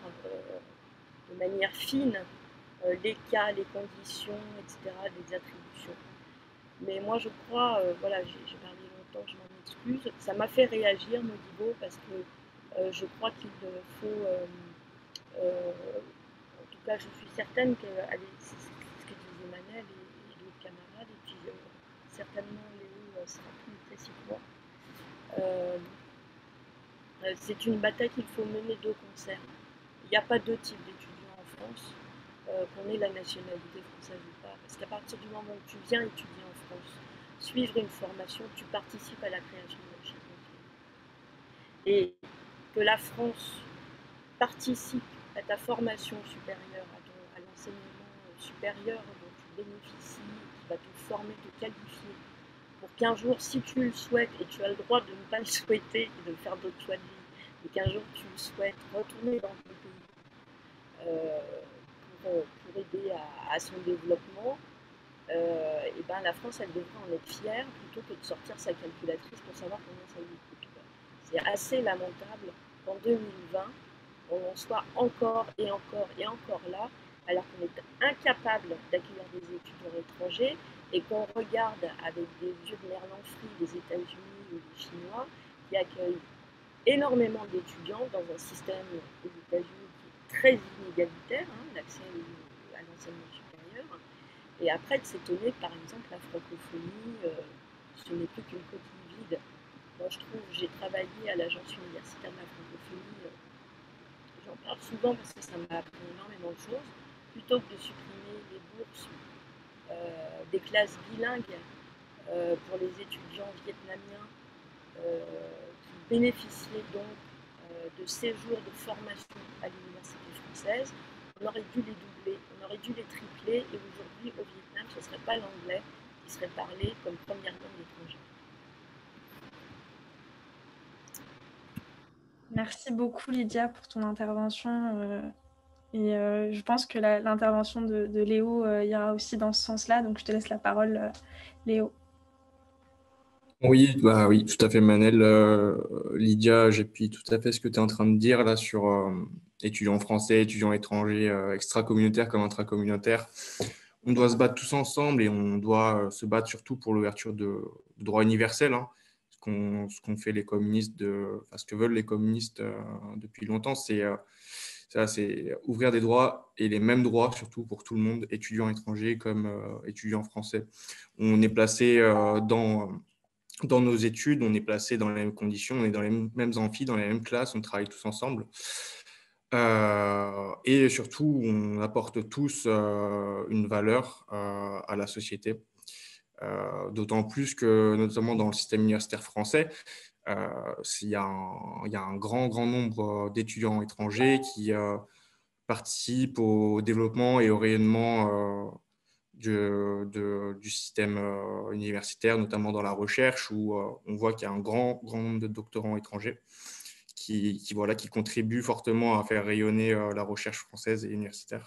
Speaker 10: fine les cas, les conditions, etc., des attributions. Mais moi, je crois, voilà, j'ai parlé longtemps, je m'en excuse, ça m'a fait réagir, Modibo, parce que je crois qu'il faut, en tout cas, je suis certaine que c'est ce que disait Manel et d'autres camarades, et puis certainement Léo sera plus précis que moi. C'est une bataille qu'il faut mener de concert. Il n'y a pas deux types d'étudiants en France, qu'on ait la nationalité française ou pas. Parce qu'à partir du moment où tu viens étudier en France, suivre une formation, tu participes à la création de la chaîne de pays. Et que la France participe à ta formation supérieure, à l'enseignement supérieur dont tu bénéficies, qui va te former, te qualifier, pour qu'un jour, si tu le souhaites, et tu as le droit de ne pas le souhaiter et de faire d'autres choix de vie, et qu'un jour tu le souhaites retourner dans ton pays pour aider à son développement, et ben la France, elle devrait en être fière plutôt que de sortir sa calculatrice pour savoir combien ça lui coûte. C'est assez lamentable qu'en 2020, on en soit encore et encore et encore là, alors qu'on est incapable d'accueillir des étudiants étrangers et qu'on regarde avec des yeux de merlan-frit les États-Unis ou les Chinois qui accueillent énormément d'étudiants dans un système aux États-Unis qui est très inégalitaire, l'accès à l'enseignement supérieur. Et après, de s'étonner que, par exemple, la francophonie, ce n'est plus qu'une coquille vide. Moi, je trouve, j'ai travaillé à l'agence universitaire de la francophonie, j'en parle souvent parce que ça m'a appris énormément de choses, plutôt que de supprimer les bourses des classes bilingues pour les étudiants vietnamiens qui bénéficiaient donc de séjours de formation à l'université française. On aurait dû les doubler, on aurait dû les tripler, et aujourd'hui au Vietnam, ce ne serait pas l'anglais qui serait parlé comme première langue étrangère.
Speaker 1: Merci beaucoup Lydia pour ton intervention. Je pense que l'intervention de Léo ira aussi dans ce sens-là. Donc je te laisse la parole, Léo.
Speaker 11: Oui, oui, tout à fait, Manel. Lydia, j'appuie tout à fait ce que tu es en train de dire là sur étudiants français, étudiants étrangers, extra-communautaires comme intracommunautaires. On doit se battre tous ensemble et on doit se battre surtout pour l'ouverture de droits universels. Ce qu'ont fait les communistes, ce que veulent les communistes depuis longtemps, c'est ouvrir des droits et les mêmes droits surtout pour tout le monde, étudiants étrangers comme étudiants français. On est placé dans nos études, on est placé dans les mêmes conditions, on est dans les mêmes amphis, dans les mêmes classes, on travaille tous ensemble. Et surtout, on apporte tous une valeur à la société. D'autant plus que, notamment dans le système universitaire français, il y a un grand nombre d'étudiants étrangers qui participent au développement et au rayonnement du système universitaire, notamment dans la recherche, où on voit qu'il y a un grand nombre de doctorants étrangers qui contribuent fortement à faire rayonner la recherche française et universitaire.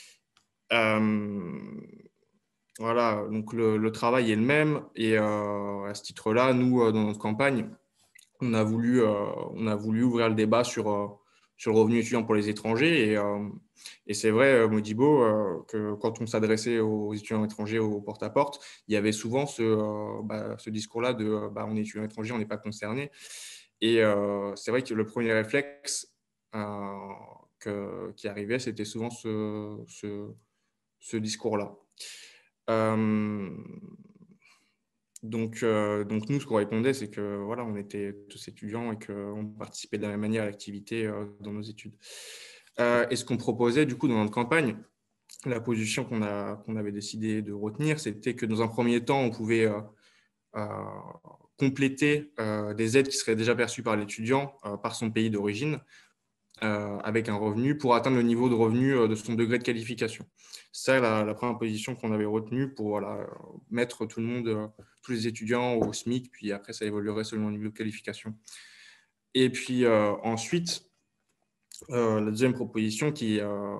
Speaker 11: Voilà, donc le travail est le même, et à ce titre-là, nous, dans notre campagne, on a voulu ouvrir le débat sur le revenu étudiant pour les étrangers. Et c'est vrai, Modibo, que quand on s'adressait aux étudiants étrangers au porte-à-porte, il y avait souvent ce discours-là de on est étudiant étranger, on n'est pas concerné. Et c'est vrai que le premier réflexe qui arrivait, c'était souvent ce discours-là. Donc nous, ce qu'on répondait, c'est que voilà, on était tous étudiants et qu'on participait de la même manière à l'activité dans nos études. Et ce qu'on proposait du coup dans notre campagne, la position qu'on avait décidé de retenir, c'était que dans un premier temps, on pouvait compléter des aides qui seraient déjà perçues par l'étudiant par son pays d'origine, avec un revenu pour atteindre le niveau de revenu de son degré de qualification. C'est ça la première position qu'on avait retenue pour voilà, mettre tout le monde, tous les étudiants au SMIC, puis après ça évoluerait selon le niveau de qualification. Et puis ensuite, la deuxième proposition qui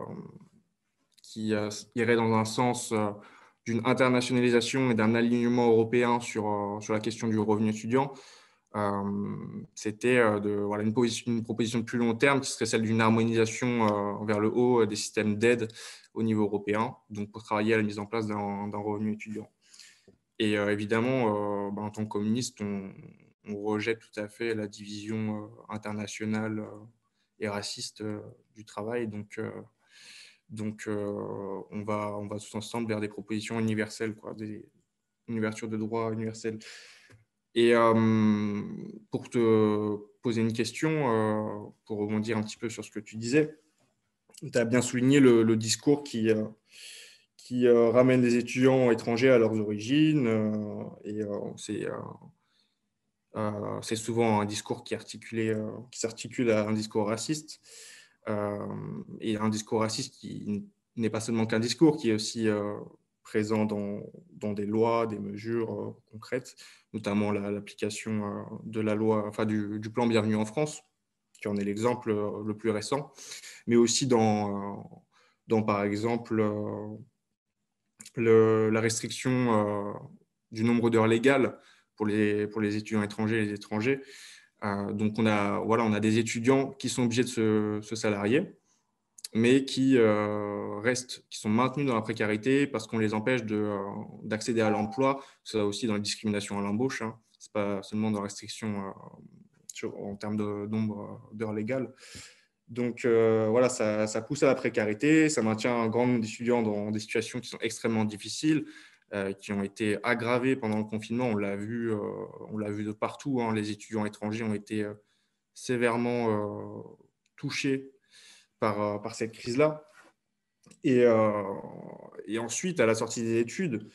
Speaker 11: irait dans un sens d'une internationalisation et d'un alignement européen sur la question du revenu étudiant, c'était voilà, une proposition de plus long terme qui serait celle d'une harmonisation vers le haut des systèmes d'aide au niveau européen, donc pour travailler à la mise en place d'un revenu étudiant. Et évidemment, en tant que communiste, on rejette tout à fait la division internationale et raciste du travail. Donc on va tous ensemble vers des propositions universelles, une ouverture de droits universels. Et pour te poser une question, pour rebondir un petit peu sur ce que tu disais, tu as bien souligné le discours qui ramène les étudiants étrangers à leurs origines. C'est souvent un discours qui s'articule à un discours raciste. Et un discours raciste qui n'est pas seulement qu'un discours, qui est aussi présent dans des lois, des mesures concrètes, notamment l'application de la loi, enfin du plan Bienvenue en France, qui en est l'exemple le plus récent, mais aussi dans par exemple, la restriction du nombre d'heures légales pour les étudiants étrangers et les étrangers. Donc, on a des étudiants qui sont obligés de se salarier, mais qui sont maintenus dans la précarité parce qu'on les empêche d'accéder à l'emploi. Ça aussi dans la discrimination à l'embauche. Hein. Ce n'est pas seulement dans la restriction en termes de nombre d'heures légales. Donc, voilà, ça pousse à la précarité, ça maintient un grand nombre d'étudiants dans des situations qui sont extrêmement difficiles, qui ont été aggravées pendant le confinement. On l'a vu de partout. Hein. Les étudiants étrangers ont été sévèrement touchés par cette crise-là. Et ensuite, à la sortie des études,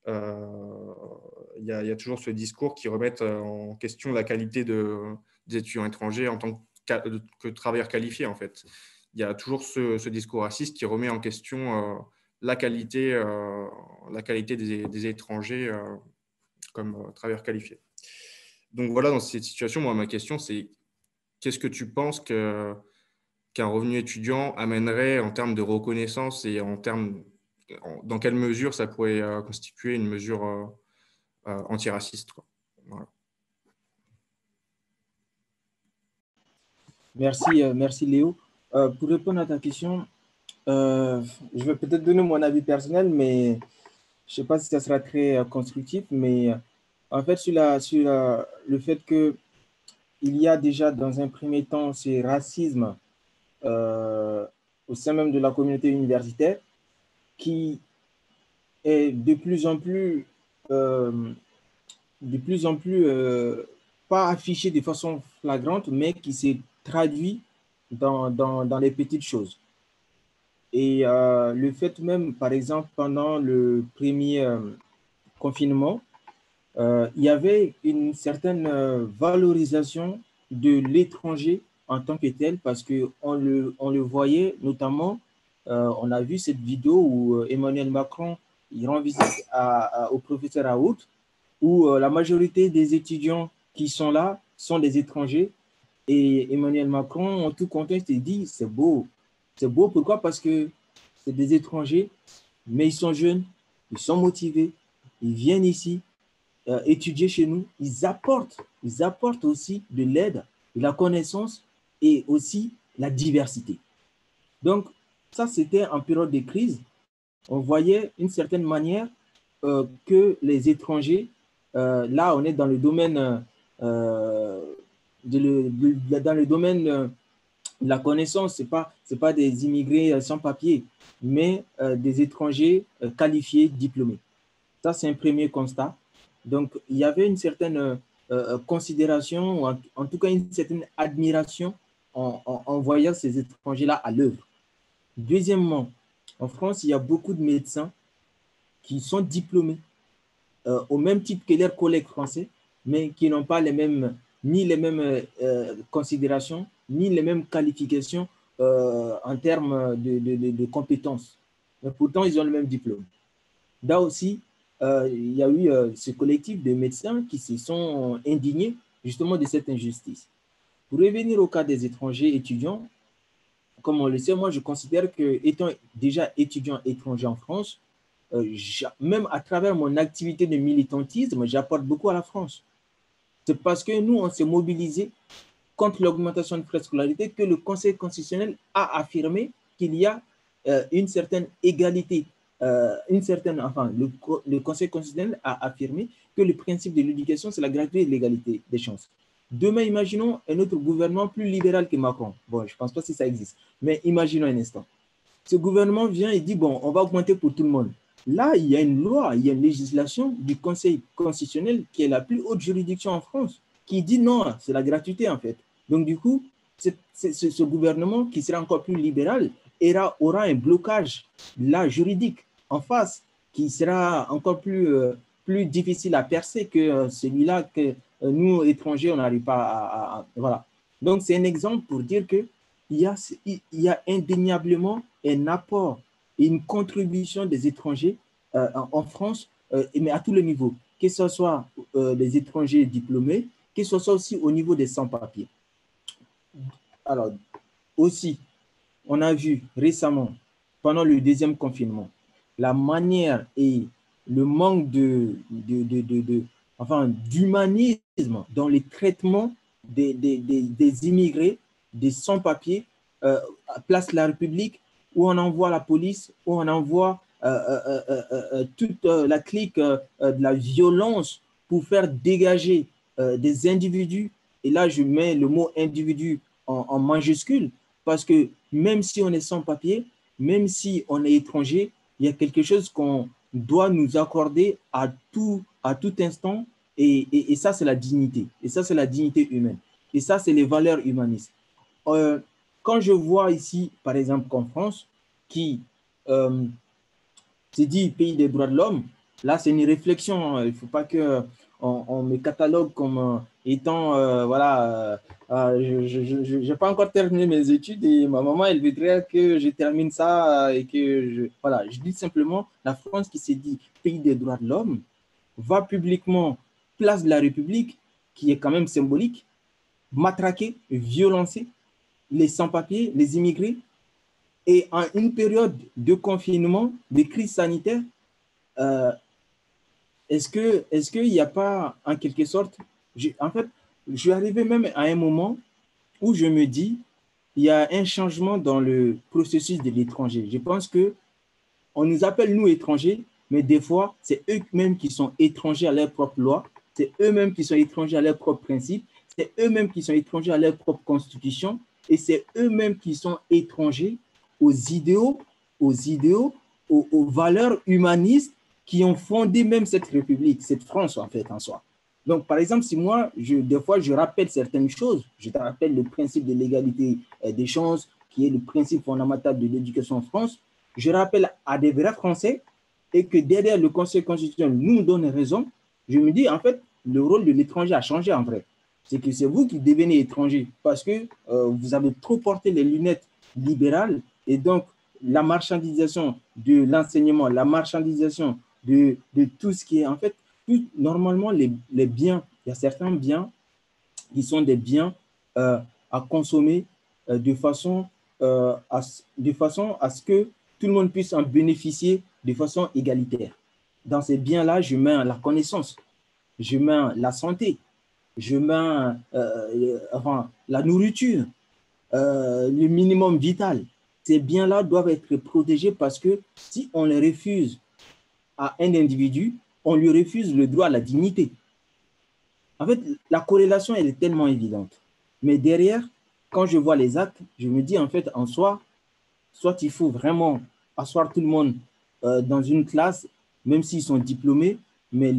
Speaker 11: il y a toujours ce discours qui remet en question la qualité des étudiants étrangers en tant que travailleurs qualifiés, en fait. Il y a toujours ce discours raciste qui remet en question la qualité des étrangers comme travailleurs qualifiés. Donc voilà, dans cette situation, moi, ma question, c'est qu'est-ce que tu penses qu'un revenu étudiant amènerait en termes de reconnaissance et dans quelle mesure ça pourrait constituer une mesure antiraciste, quoi. Voilà.
Speaker 4: Merci Léo. Pour répondre à ta question, je vais peut-être donner mon avis personnel, mais je ne sais pas si ça sera très constructif, mais en fait, sur le fait qu'il y a déjà dans un premier temps ce racisme au sein même de la communauté universitaire qui est de plus en plus pas affiché de façon flagrante, mais qui s'est traduit dans les petites choses. Et le fait même, par exemple, pendant le premier confinement, il y avait une certaine valorisation de l'étranger en tant que tel, parce qu'on le voyait notamment, on a vu cette vidéo où Emmanuel Macron il rend visite au professeur Raoult, où la majorité des étudiants qui sont là sont des étrangers. Et Emmanuel Macron, en tout contexte, il dit c'est beau. C'est beau, pourquoi? Parce que c'est des étrangers, mais ils sont jeunes, ils sont motivés, ils viennent ici étudier chez nous. Ils apportent aussi de l'aide, de la connaissance et aussi la diversité. Donc, ça, c'était en période de crise. On voyait d'une certaine manière que les étrangers, là, on est dans le domaine dans le domaine de la connaissance, ce n'est pas des immigrés sans papier, mais des étrangers qualifiés, diplômés. Ça, c'est un premier constat. Donc, il y avait une certaine considération, ou en tout cas une certaine admiration en voyant ces étrangers-là à l'œuvre. Deuxièmement, en France, il y a beaucoup de médecins qui sont diplômés au même titre que leurs collègues français, mais qui n'ont pas ni les mêmes considérations, ni les mêmes qualifications en termes de compétences. Mais pourtant, ils ont le même diplôme. Là aussi, il y a eu ce collectif de médecins qui se sont indignés justement de cette injustice. Pour revenir au cas des étrangers étudiants, comme on le sait, moi je considère que étant déjà étudiant étranger en France, même à travers mon activité de militantisme, j'apporte beaucoup à la France. C'est parce que nous, on s'est mobilisés contre l'augmentation de frais de scolarité que le Conseil constitutionnel a affirmé qu'il y a une certaine égalité. Le Conseil constitutionnel a affirmé que le principe de l'éducation, c'est la gratuité et l'égalité des chances. Demain, imaginons un autre gouvernement plus libéral que Macron. Bon, je ne pense pas si ça existe, mais imaginons un instant. Ce gouvernement vient et dit, bon, on va augmenter pour tout le monde. Là, il y a une loi, il y a une législation du Conseil constitutionnel qui est la plus haute juridiction en France, qui dit non, c'est la gratuité en fait. Donc du coup, ce gouvernement qui sera encore plus libéral aura un blocage là juridique en face qui sera encore plus difficile à percer que celui-là que nous, étrangers, on n'arrive pas voilà. Donc c'est un exemple pour dire qu'il y a indéniablement un apport et une contribution des étrangers en France, mais à tous les niveaux, que ce soit les étrangers diplômés, que ce soit aussi au niveau des sans-papiers. Alors, aussi, on a vu récemment, pendant le deuxième confinement, la manière et le manque d'humanisme dans les traitements des immigrés, des sans-papiers, place la République, où on envoie la police, où on envoie toute la clique de la violence pour faire dégager des individus. Et là, je mets le mot individu en majuscule, parce que même si on est sans papier, même si on est étranger, il y a quelque chose qu'on doit nous accorder à tout instant, et ça, c'est la dignité. Et ça, c'est la dignité humaine. Et ça, c'est les valeurs humanistes. Quand je vois ici, par exemple, qu'en France, qui se dit pays des droits de l'homme, là, c'est une réflexion. Il ne faut pas qu'on me catalogue comme étant, voilà, je n'ai pas encore terminé mes études et ma maman, elle voudrait que je termine ça et que voilà, je dis simplement, la France qui se dit pays des droits de l'homme va publiquement, place de la République, qui est quand même symbolique, matraquer, violencer les sans-papiers, les immigrés. Et en une période de confinement, de crise sanitaire, est-ce qu'il n'y a pas, en quelque sorte, en fait, je suis arrivé même à un moment où je me dis, il y a un changement dans le processus de l'étranger. Je pense qu'on nous appelle, nous, étrangers, mais des fois, c'est eux-mêmes qui sont étrangers à leur propre loi, c'est eux-mêmes qui sont étrangers à leurs propres principes, c'est eux-mêmes qui sont étrangers à leur propre constitution, et c'est eux-mêmes qui sont étrangers aux idéaux, aux valeurs humanistes qui ont fondé même cette République, cette France en fait en soi. Donc par exemple, si moi, des fois, je rappelle certaines choses, je te rappelle le principe de l'égalité des chances, qui est le principe fondamental de l'éducation en France, je rappelle à des vrais Français et que derrière le Conseil constitutionnel nous donne raison, je me dis en fait, le rôle de l'étranger a changé en vrai. C'est que c'est vous qui devenez étranger parce que vous avez trop porté les lunettes libérales. Et donc, la marchandisation de l'enseignement, la marchandisation de tout ce qui est, en fait, normalement, les biens, il y a certains biens qui sont des biens à consommer de façon à ce que tout le monde puisse en bénéficier de façon égalitaire. Dans ces biens-là, je mets la connaissance, je mets la santé, je mets la nourriture, le minimum vital. Ces biens-là doivent être protégés parce que si on les refuse à un individu, on lui refuse le droit à la dignité. En fait, la corrélation, elle est tellement évidente. Mais derrière, quand je vois les actes, je me dis en fait, en soi, soit il faut vraiment asseoir tout le monde dans une classe, même s'ils sont diplômés, mais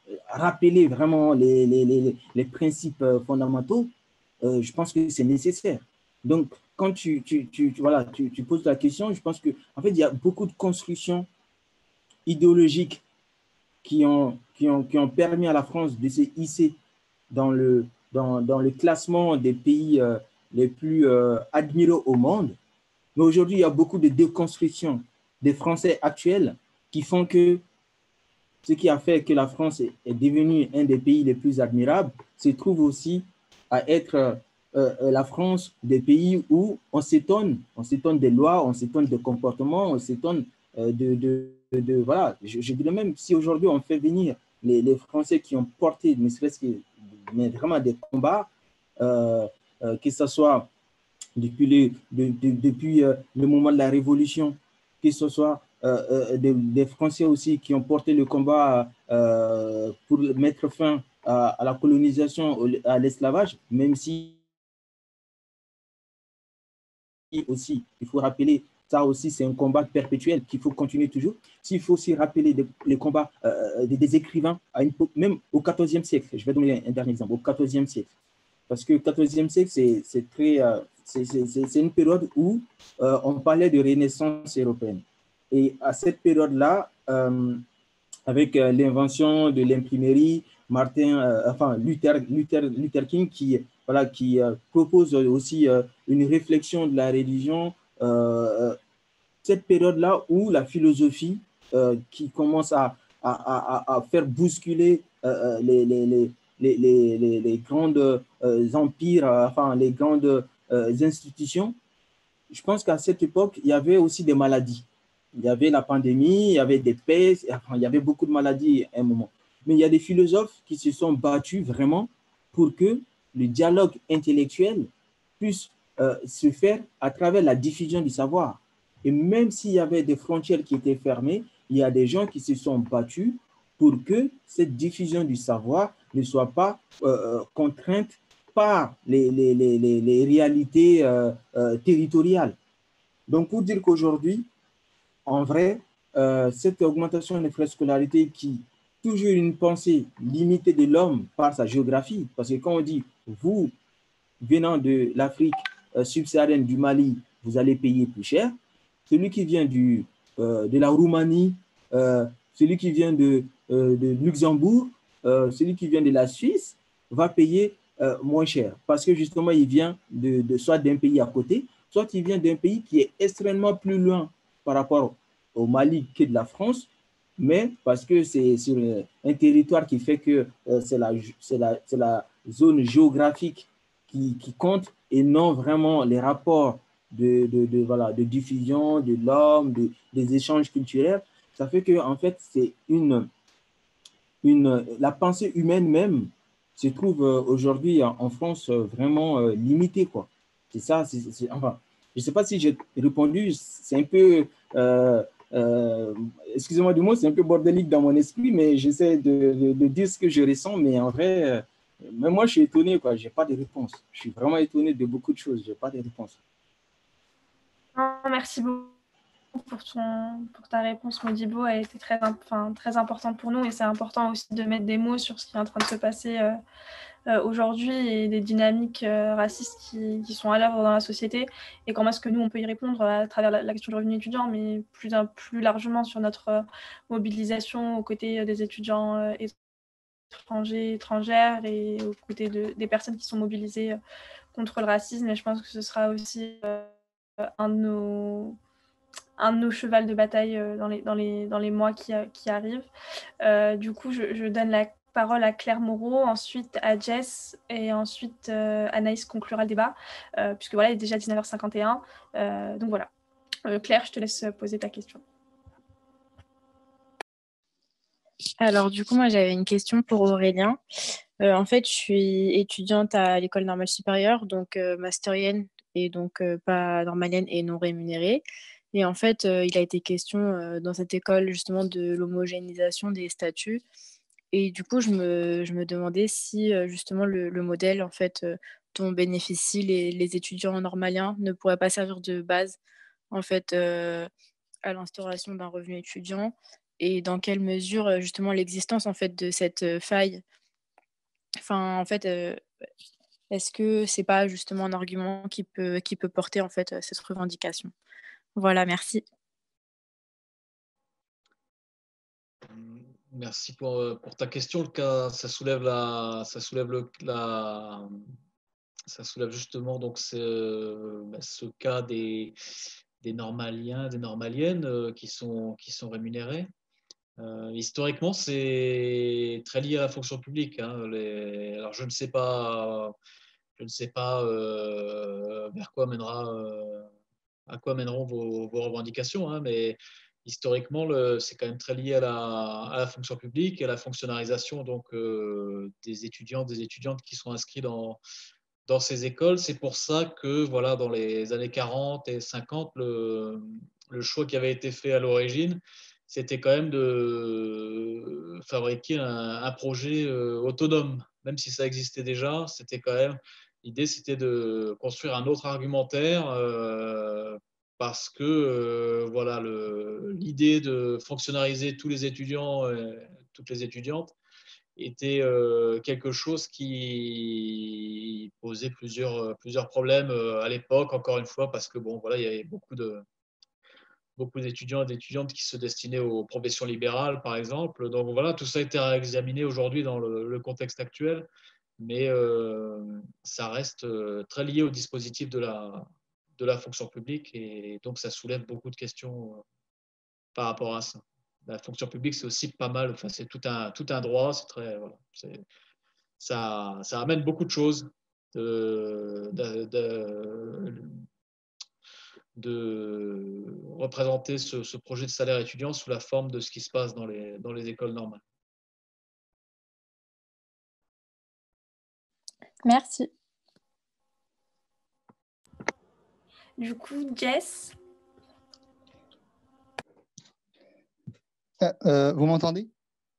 Speaker 4: rappeler vraiment les principes fondamentaux, je pense que c'est nécessaire. Donc, quand voilà, tu poses la question, je pense qu'en fait, il y a beaucoup de constructions idéologiques qui ont permis à la France de se hisser dans le classement des pays les plus admirés au monde. Mais aujourd'hui, il y a beaucoup de déconstruction des Français actuels qui font que ce qui a fait que la France est devenue un des pays les plus admirables se trouve aussi à être la France des pays où on s'étonne des lois, on s'étonne des comportements, on s'étonne voilà. Je dirais même si aujourd'hui on fait venir les Français qui ont porté, ne serait-ce que mais vraiment des combats, que ce soit depuis le moment de la Révolution, que ce soit des Français aussi qui ont porté le combat pour mettre fin à la colonisation, à l'esclavage, même si aussi, il faut rappeler, ça aussi c'est un combat perpétuel qu'il faut continuer toujours. S'il faut aussi rappeler les combats des écrivains, même au XIVe siècle, je vais donner un dernier exemple, au XIVe siècle. Parce que le XIVe siècle, c'est une période où on parlait de renaissance européenne. Et à cette période-là, avec l'invention de l'imprimerie, Luther King qui propose aussi une réflexion de la religion, cette période-là où la philosophie qui commence à faire bousculer les grands empires, les grandes institutions, je pense qu'à cette époque, il y avait aussi des maladies. Il y avait la pandémie, il y avait des pestes, il y avait beaucoup de maladies à un moment. Mais il y a des philosophes qui se sont battus vraiment pour que le dialogue intellectuel puisse se faire à travers la diffusion du savoir. Et même s'il y avait des frontières qui étaient fermées, il y a des gens qui se sont battus pour que cette diffusion du savoir ne soit pas contrainte par les réalités territoriales. Donc, pour dire qu'aujourd'hui, en vrai, cette augmentation des frais de scolarité qui toujours une pensée limitée de l'homme par sa géographie, parce que quand on dit, vous, venant de l'Afrique subsaharienne, du Mali, vous allez payer plus cher, celui qui vient de la Roumanie, celui qui vient de Luxembourg, celui qui vient de la Suisse, va payer moins cher, parce que justement, il vient soit d'un pays à côté, soit il vient d'un pays qui est extrêmement plus loin par rapport au Mali que de la France, mais parce que c'est sur un territoire qui fait que c'est la zone géographique qui compte et non vraiment les rapports de diffusion de l'homme, des échanges culturels. Ça fait que en fait, c'est la pensée humaine même se trouve aujourd'hui en France vraiment limitée, quoi. C'est ça, enfin, je ne sais pas si j'ai répondu, c'est un peu, excusez-moi du mot, c'est un peu bordélique dans mon esprit, mais j'essaie de dire ce que je ressens, mais en vrai, même moi je suis étonné, quoi, je n'ai pas de réponse. Je suis vraiment étonné de beaucoup de choses, je n'ai pas de réponse.
Speaker 1: Merci beaucoup pour ta réponse, Modibo. Elle était très importante pour nous et c'est important aussi de mettre des mots sur ce qui est en train de se passer aujourd'hui et des dynamiques racistes qui sont à l'œuvre dans la société et comment est-ce que nous on peut y répondre à travers la question du revenu étudiant, mais plus largement sur notre mobilisation aux côtés des étudiants étrangers, étrangères et aux côtés des personnes qui sont mobilisées contre le racisme. Et je pense que ce sera aussi un de nos chevals de bataille dans les mois qui arrivent. Du coup, je donne la parole à Claire Moreau, ensuite à Jess et ensuite Anaïs conclura le débat, puisque voilà, il est déjà 19h51. Donc voilà. Claire, je te laisse poser ta question.
Speaker 12: Alors du coup, moi j'avais une question pour Aurélien. En fait, je suis étudiante à l'École normale supérieure, donc masterienne et donc pas normalienne et non rémunérée. Et en fait, il a été question dans cette école justement de l'homogénéisation des statuts. Et du coup, je me demandais si justement le modèle en fait dont bénéficient les étudiants normaliens ne pourrait pas servir de base en fait à l'instauration d'un revenu étudiant et dans quelle mesure justement l'existence en fait de cette faille, enfin en fait, est-ce que c'est pas justement un argument qui peut porter en fait cette revendication? Voilà, merci.
Speaker 3: Merci pour ta question. Le cas, ça soulève ça soulève justement donc ce cas des normaliens, des normaliennes qui sont rémunérés. Historiquement, c'est très lié à la fonction publique, hein. Alors, je ne sais pas vers quoi à quoi mèneront vos revendications, hein, mais historiquement, c'est quand même très lié à la fonction publique et à la fonctionnalisation donc, des étudiants, des étudiantes qui sont inscrits dans ces écoles. C'est pour ça que voilà, dans les années 40 et 50, le choix qui avait été fait à l'origine, c'était quand même de fabriquer un projet autonome. Même si ça existait déjà, c'était quand même l'idée, c'était de construire un autre argumentaire parce que voilà, l'idée de fonctionnariser tous les étudiants, toutes les étudiantes, était quelque chose qui posait plusieurs problèmes à l'époque, encore une fois, parce que bon, voilà, il y avait beaucoup d'étudiants et d'étudiantes qui se destinaient aux professions libérales, par exemple. Donc voilà, tout ça a été réexaminé aujourd'hui dans le contexte actuel, mais ça reste très lié au dispositif de la fonction publique, et donc ça soulève beaucoup de questions par rapport à ça. La fonction publique, c'est aussi pas mal, enfin, c'est tout un droit, c'est très, voilà, ça amène beaucoup de choses de représenter ce projet de salaire étudiant sous la forme de ce qui se passe dans les écoles normales.
Speaker 12: Merci.
Speaker 1: Du coup, Jess.
Speaker 8: Vous m'entendez?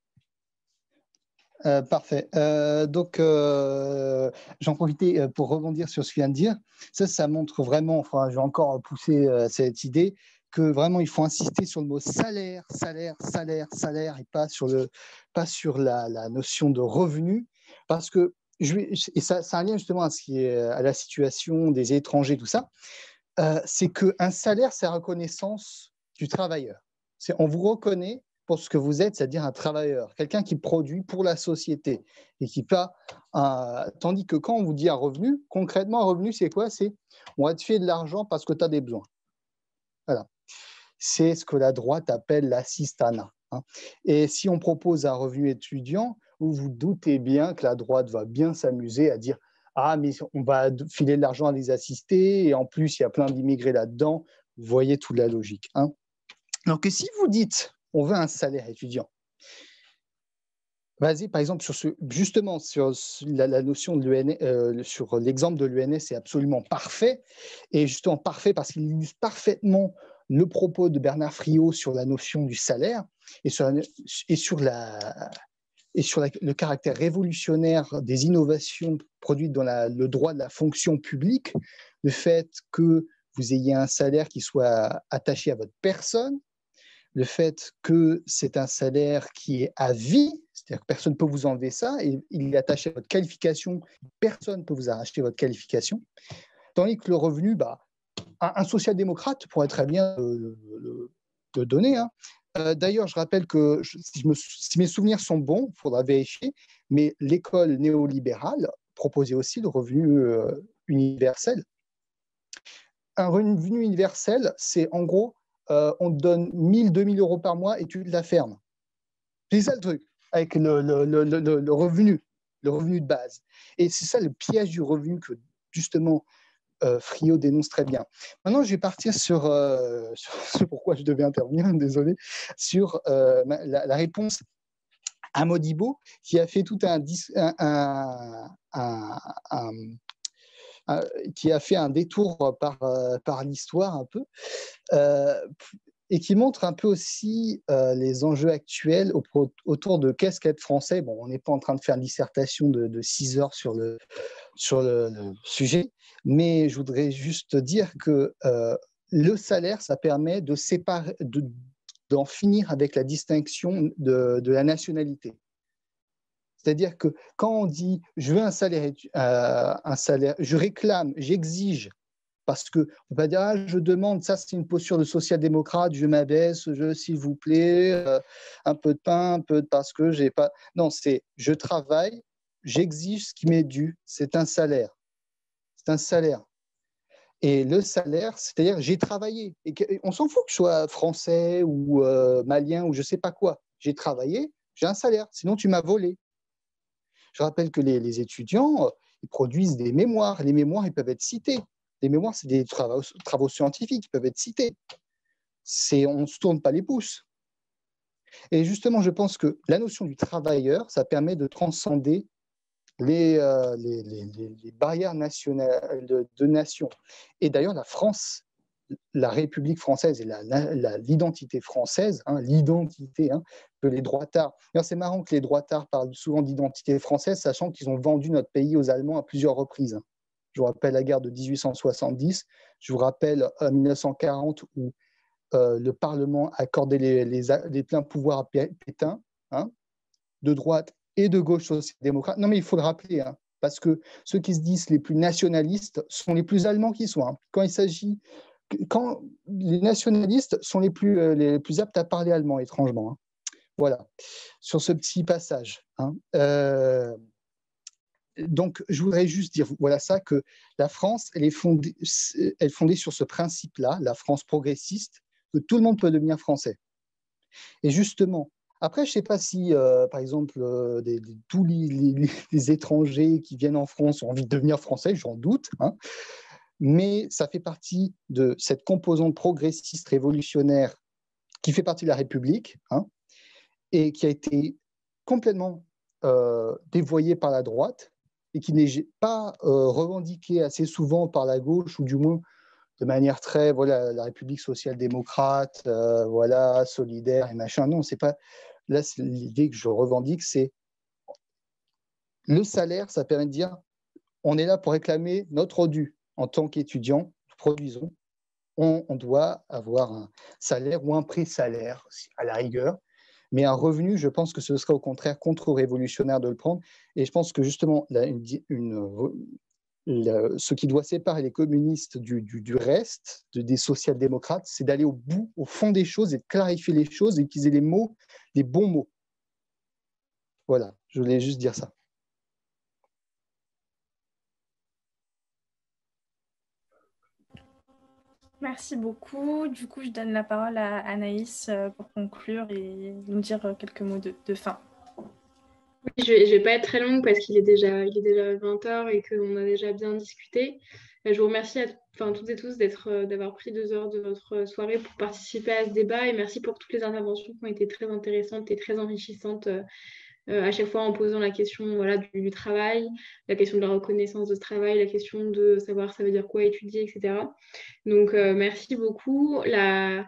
Speaker 8: Parfait. Donc, j'en profitais pour rebondir sur ce qu'il vient de dire. Ça montre vraiment, enfin, je vais encore pousser cette idée, que vraiment, il faut insister sur le mot salaire, salaire, salaire, salaire, et pas sur la notion de revenu, parce que, et ça a un lien justement à la situation des étrangers, tout ça, c'est qu'un salaire, c'est la reconnaissance du travailleur. On vous reconnaît pour ce que vous êtes, c'est-à-dire un travailleur, quelqu'un qui produit pour la société et qui pas tandis que quand on vous dit un revenu, concrètement un revenu, c'est quoi? C'est on va te filer de l'argent parce que tu as des besoins. Voilà. C'est ce que la droite appelle l'assistanat, hein. Et si on propose un revenu étudiant, vous vous doutez bien que la droite va bien s'amuser à dire ah, mais on va filer de l'argent à des assistés et en plus il y a plein d'immigrés là-dedans. Vous voyez toute la logique, hein. Donc si vous dites on veut un salaire étudiant, basé par exemple justement sur la notion de l'UNS, sur l'exemple de l'UNS, c'est absolument parfait, et justement parfait parce qu'il illustre parfaitement le propos de Bernard Friot sur la notion du salaire et sur le caractère révolutionnaire des innovations produites dans le droit de la fonction publique, le fait que vous ayez un salaire qui soit attaché à votre personne, le fait que c'est un salaire qui est à vie, c'est-à-dire que personne ne peut vous enlever ça, et il est attaché à votre qualification, personne ne peut vous arracher votre qualification, tandis que le revenu, un social-démocrate pourrait très bien le donner, hein. D'ailleurs, je rappelle que, si mes souvenirs sont bons, il faudra vérifier, mais l'école néolibérale proposait aussi le revenu universel. Un revenu universel, c'est en gros, on te donne 1 000, 2 000 euros par mois et tu te la fermes. C'est ça le truc, avec le revenu de base. Et c'est ça le piège du revenu que, justement, Friot dénonce très bien. Maintenant, je vais partir sur ce pourquoi je devais intervenir, désolé, sur la réponse à Modibo, qui a fait tout qui a fait un détour par l'histoire un peu, et qui montre un peu aussi les enjeux actuels autour de qu'est-ce qu'être français. Bon, on n'est pas en train de faire une dissertation de 6 heures sur le sujet, mais je voudrais juste dire que le salaire, ça permet de séparer, d'en finir avec la distinction de la nationalité. C'est-à-dire que quand on dit « je veux un salaire, je réclame, j'exige », parce qu'on ne peut pas dire « ah, je demande, ça c'est une posture de social-démocrate, je m'abaisse, s'il vous plaît, un peu de pain, un peu de parce que j'ai pas… » Non, c'est « je travaille, j'exige ce qui m'est dû, c'est un salaire. » C'est un salaire. Et le salaire, c'est-à-dire j'ai travaillé. Et on s'en fout que je sois français ou malien ou je ne sais pas quoi. J'ai travaillé, j'ai un salaire, sinon tu m'as volé. Je rappelle que les étudiants, ils produisent des mémoires. Les mémoires, ils peuvent être cités. Les mémoires, c'est des travaux scientifiques qui peuvent être cités. On ne se tourne pas les pouces. Et justement, je pense que la notion du travailleur, ça permet de transcender les barrières nationales de nations. Et d'ailleurs, la France, la République française et l'identité française, l'identité que les droitards… C'est marrant que les droitards parlent souvent d'identité française, sachant qu'ils ont vendu notre pays aux Allemands à plusieurs reprises. Je vous rappelle la guerre de 1870, je vous rappelle 1940 où le Parlement accordait les pleins pouvoirs à Pétain, de droite et de gauche social-démocrate. Non, mais il faut le rappeler, parce que ceux qui se disent les plus nationalistes sont les plus allemands qui soient. Quand les nationalistes sont les plus aptes à parler allemand, étrangement. Voilà, sur ce petit passage. Donc, je voudrais juste dire que la France, elle est fondée sur ce principe-là, la France progressiste, que tout le monde peut devenir français. Et justement, après, je ne sais pas si, par exemple, tous les étrangers qui viennent en France ont envie de devenir français, j'en doute, mais ça fait partie de cette composante progressiste révolutionnaire qui fait partie de la République et qui a été complètement dévoyée par la droite et qui n'est pas revendiquée assez souvent par la gauche, ou du moins de manière très, la République social-démocrate, solidaire et machin. Non, c'est pas… Là, l'idée que je revendique, c'est le salaire, ça permet de dire on est là pour réclamer notre dû. En tant qu'étudiant, nous produisons, on doit avoir un salaire ou un pré-salaire, à la rigueur. Mais un revenu, je pense que ce serait au contraire contre-révolutionnaire de le prendre. Et je pense que justement, ce qui doit séparer les communistes du reste, des social-démocrates, c'est d'aller au fond des choses et de clarifier les choses et d'utiliser les mots, les bons mots. Voilà, je voulais juste dire ça.
Speaker 1: Merci beaucoup. Du coup, je donne la parole à Anaïs pour conclure et nous dire quelques mots de fin.
Speaker 7: Oui, je vais pas être très longue parce qu'il est déjà 20h et qu'on a déjà bien discuté. Je vous remercie toutes et tous d'avoir pris 2 heures de votre soirée pour participer à ce débat et merci pour toutes les interventions qui ont été très intéressantes et très enrichissantes à chaque fois en posant la question du travail, la question de la reconnaissance de ce travail, la question de savoir ça veut dire quoi étudier, etc. Donc, merci beaucoup. On a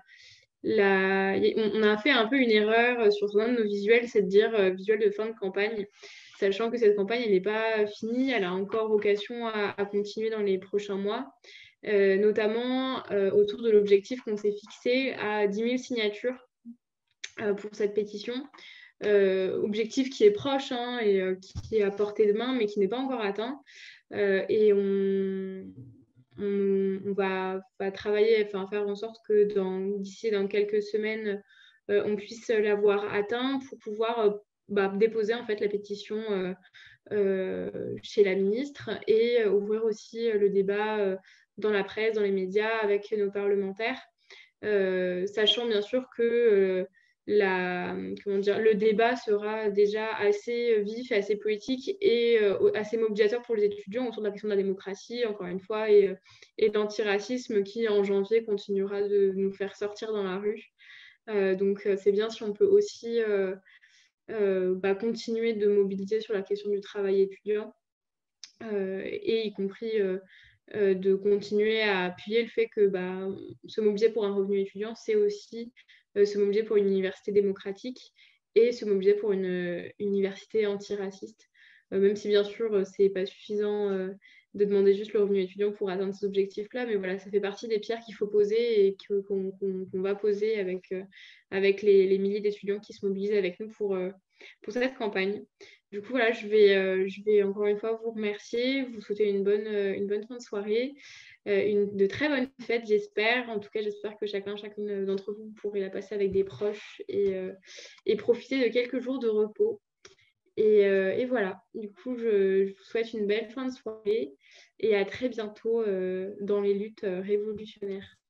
Speaker 7: fait un peu une erreur sur un de nos visuels, c'est de dire visuel de fin de campagne, sachant que cette campagne, elle n'est pas finie, elle a encore vocation à continuer dans les prochains mois, notamment autour de l'objectif qu'on s'est fixé à 10 000 signatures pour cette pétition. Objectif qui est proche et qui est à portée de main, mais qui n'est pas encore atteint. Et on va travailler, faire en sorte que d'ici dans quelques semaines, on puisse l'avoir atteint pour pouvoir déposer en fait la pétition chez la ministre et ouvrir aussi le débat dans la presse, dans les médias avec nos parlementaires, sachant bien sûr que le débat sera déjà assez vif, assez politique et assez mobilisateur pour les étudiants autour de la question de la démocratie, encore une fois, et d'antiracisme qui, en janvier, continuera de nous faire sortir dans la rue. Donc, c'est bien si on peut aussi continuer de mobiliser sur la question du travail étudiant et y compris de continuer à appuyer le fait que se mobiliser pour un revenu étudiant, c'est aussi se mobiliser pour une université démocratique et se mobiliser pour une université antiraciste. Même si bien sûr, c'est pas suffisant demander juste le revenu étudiant pour atteindre ces objectifs-là. Mais voilà, ça fait partie des pierres qu'il faut poser et qu'on va poser avec les milliers d'étudiants qui se mobilisent avec nous pour cette campagne. Du coup, voilà, je vais encore une fois vous remercier, vous souhaiter une bonne fin de soirée, de très bonnes fêtes, j'espère. En tout cas, j'espère que chacune d'entre vous pourrez la passer avec des proches et profiter de quelques jours de repos. Et voilà, du coup, je vous souhaite une belle fin de soirée et à très bientôt dans les luttes révolutionnaires.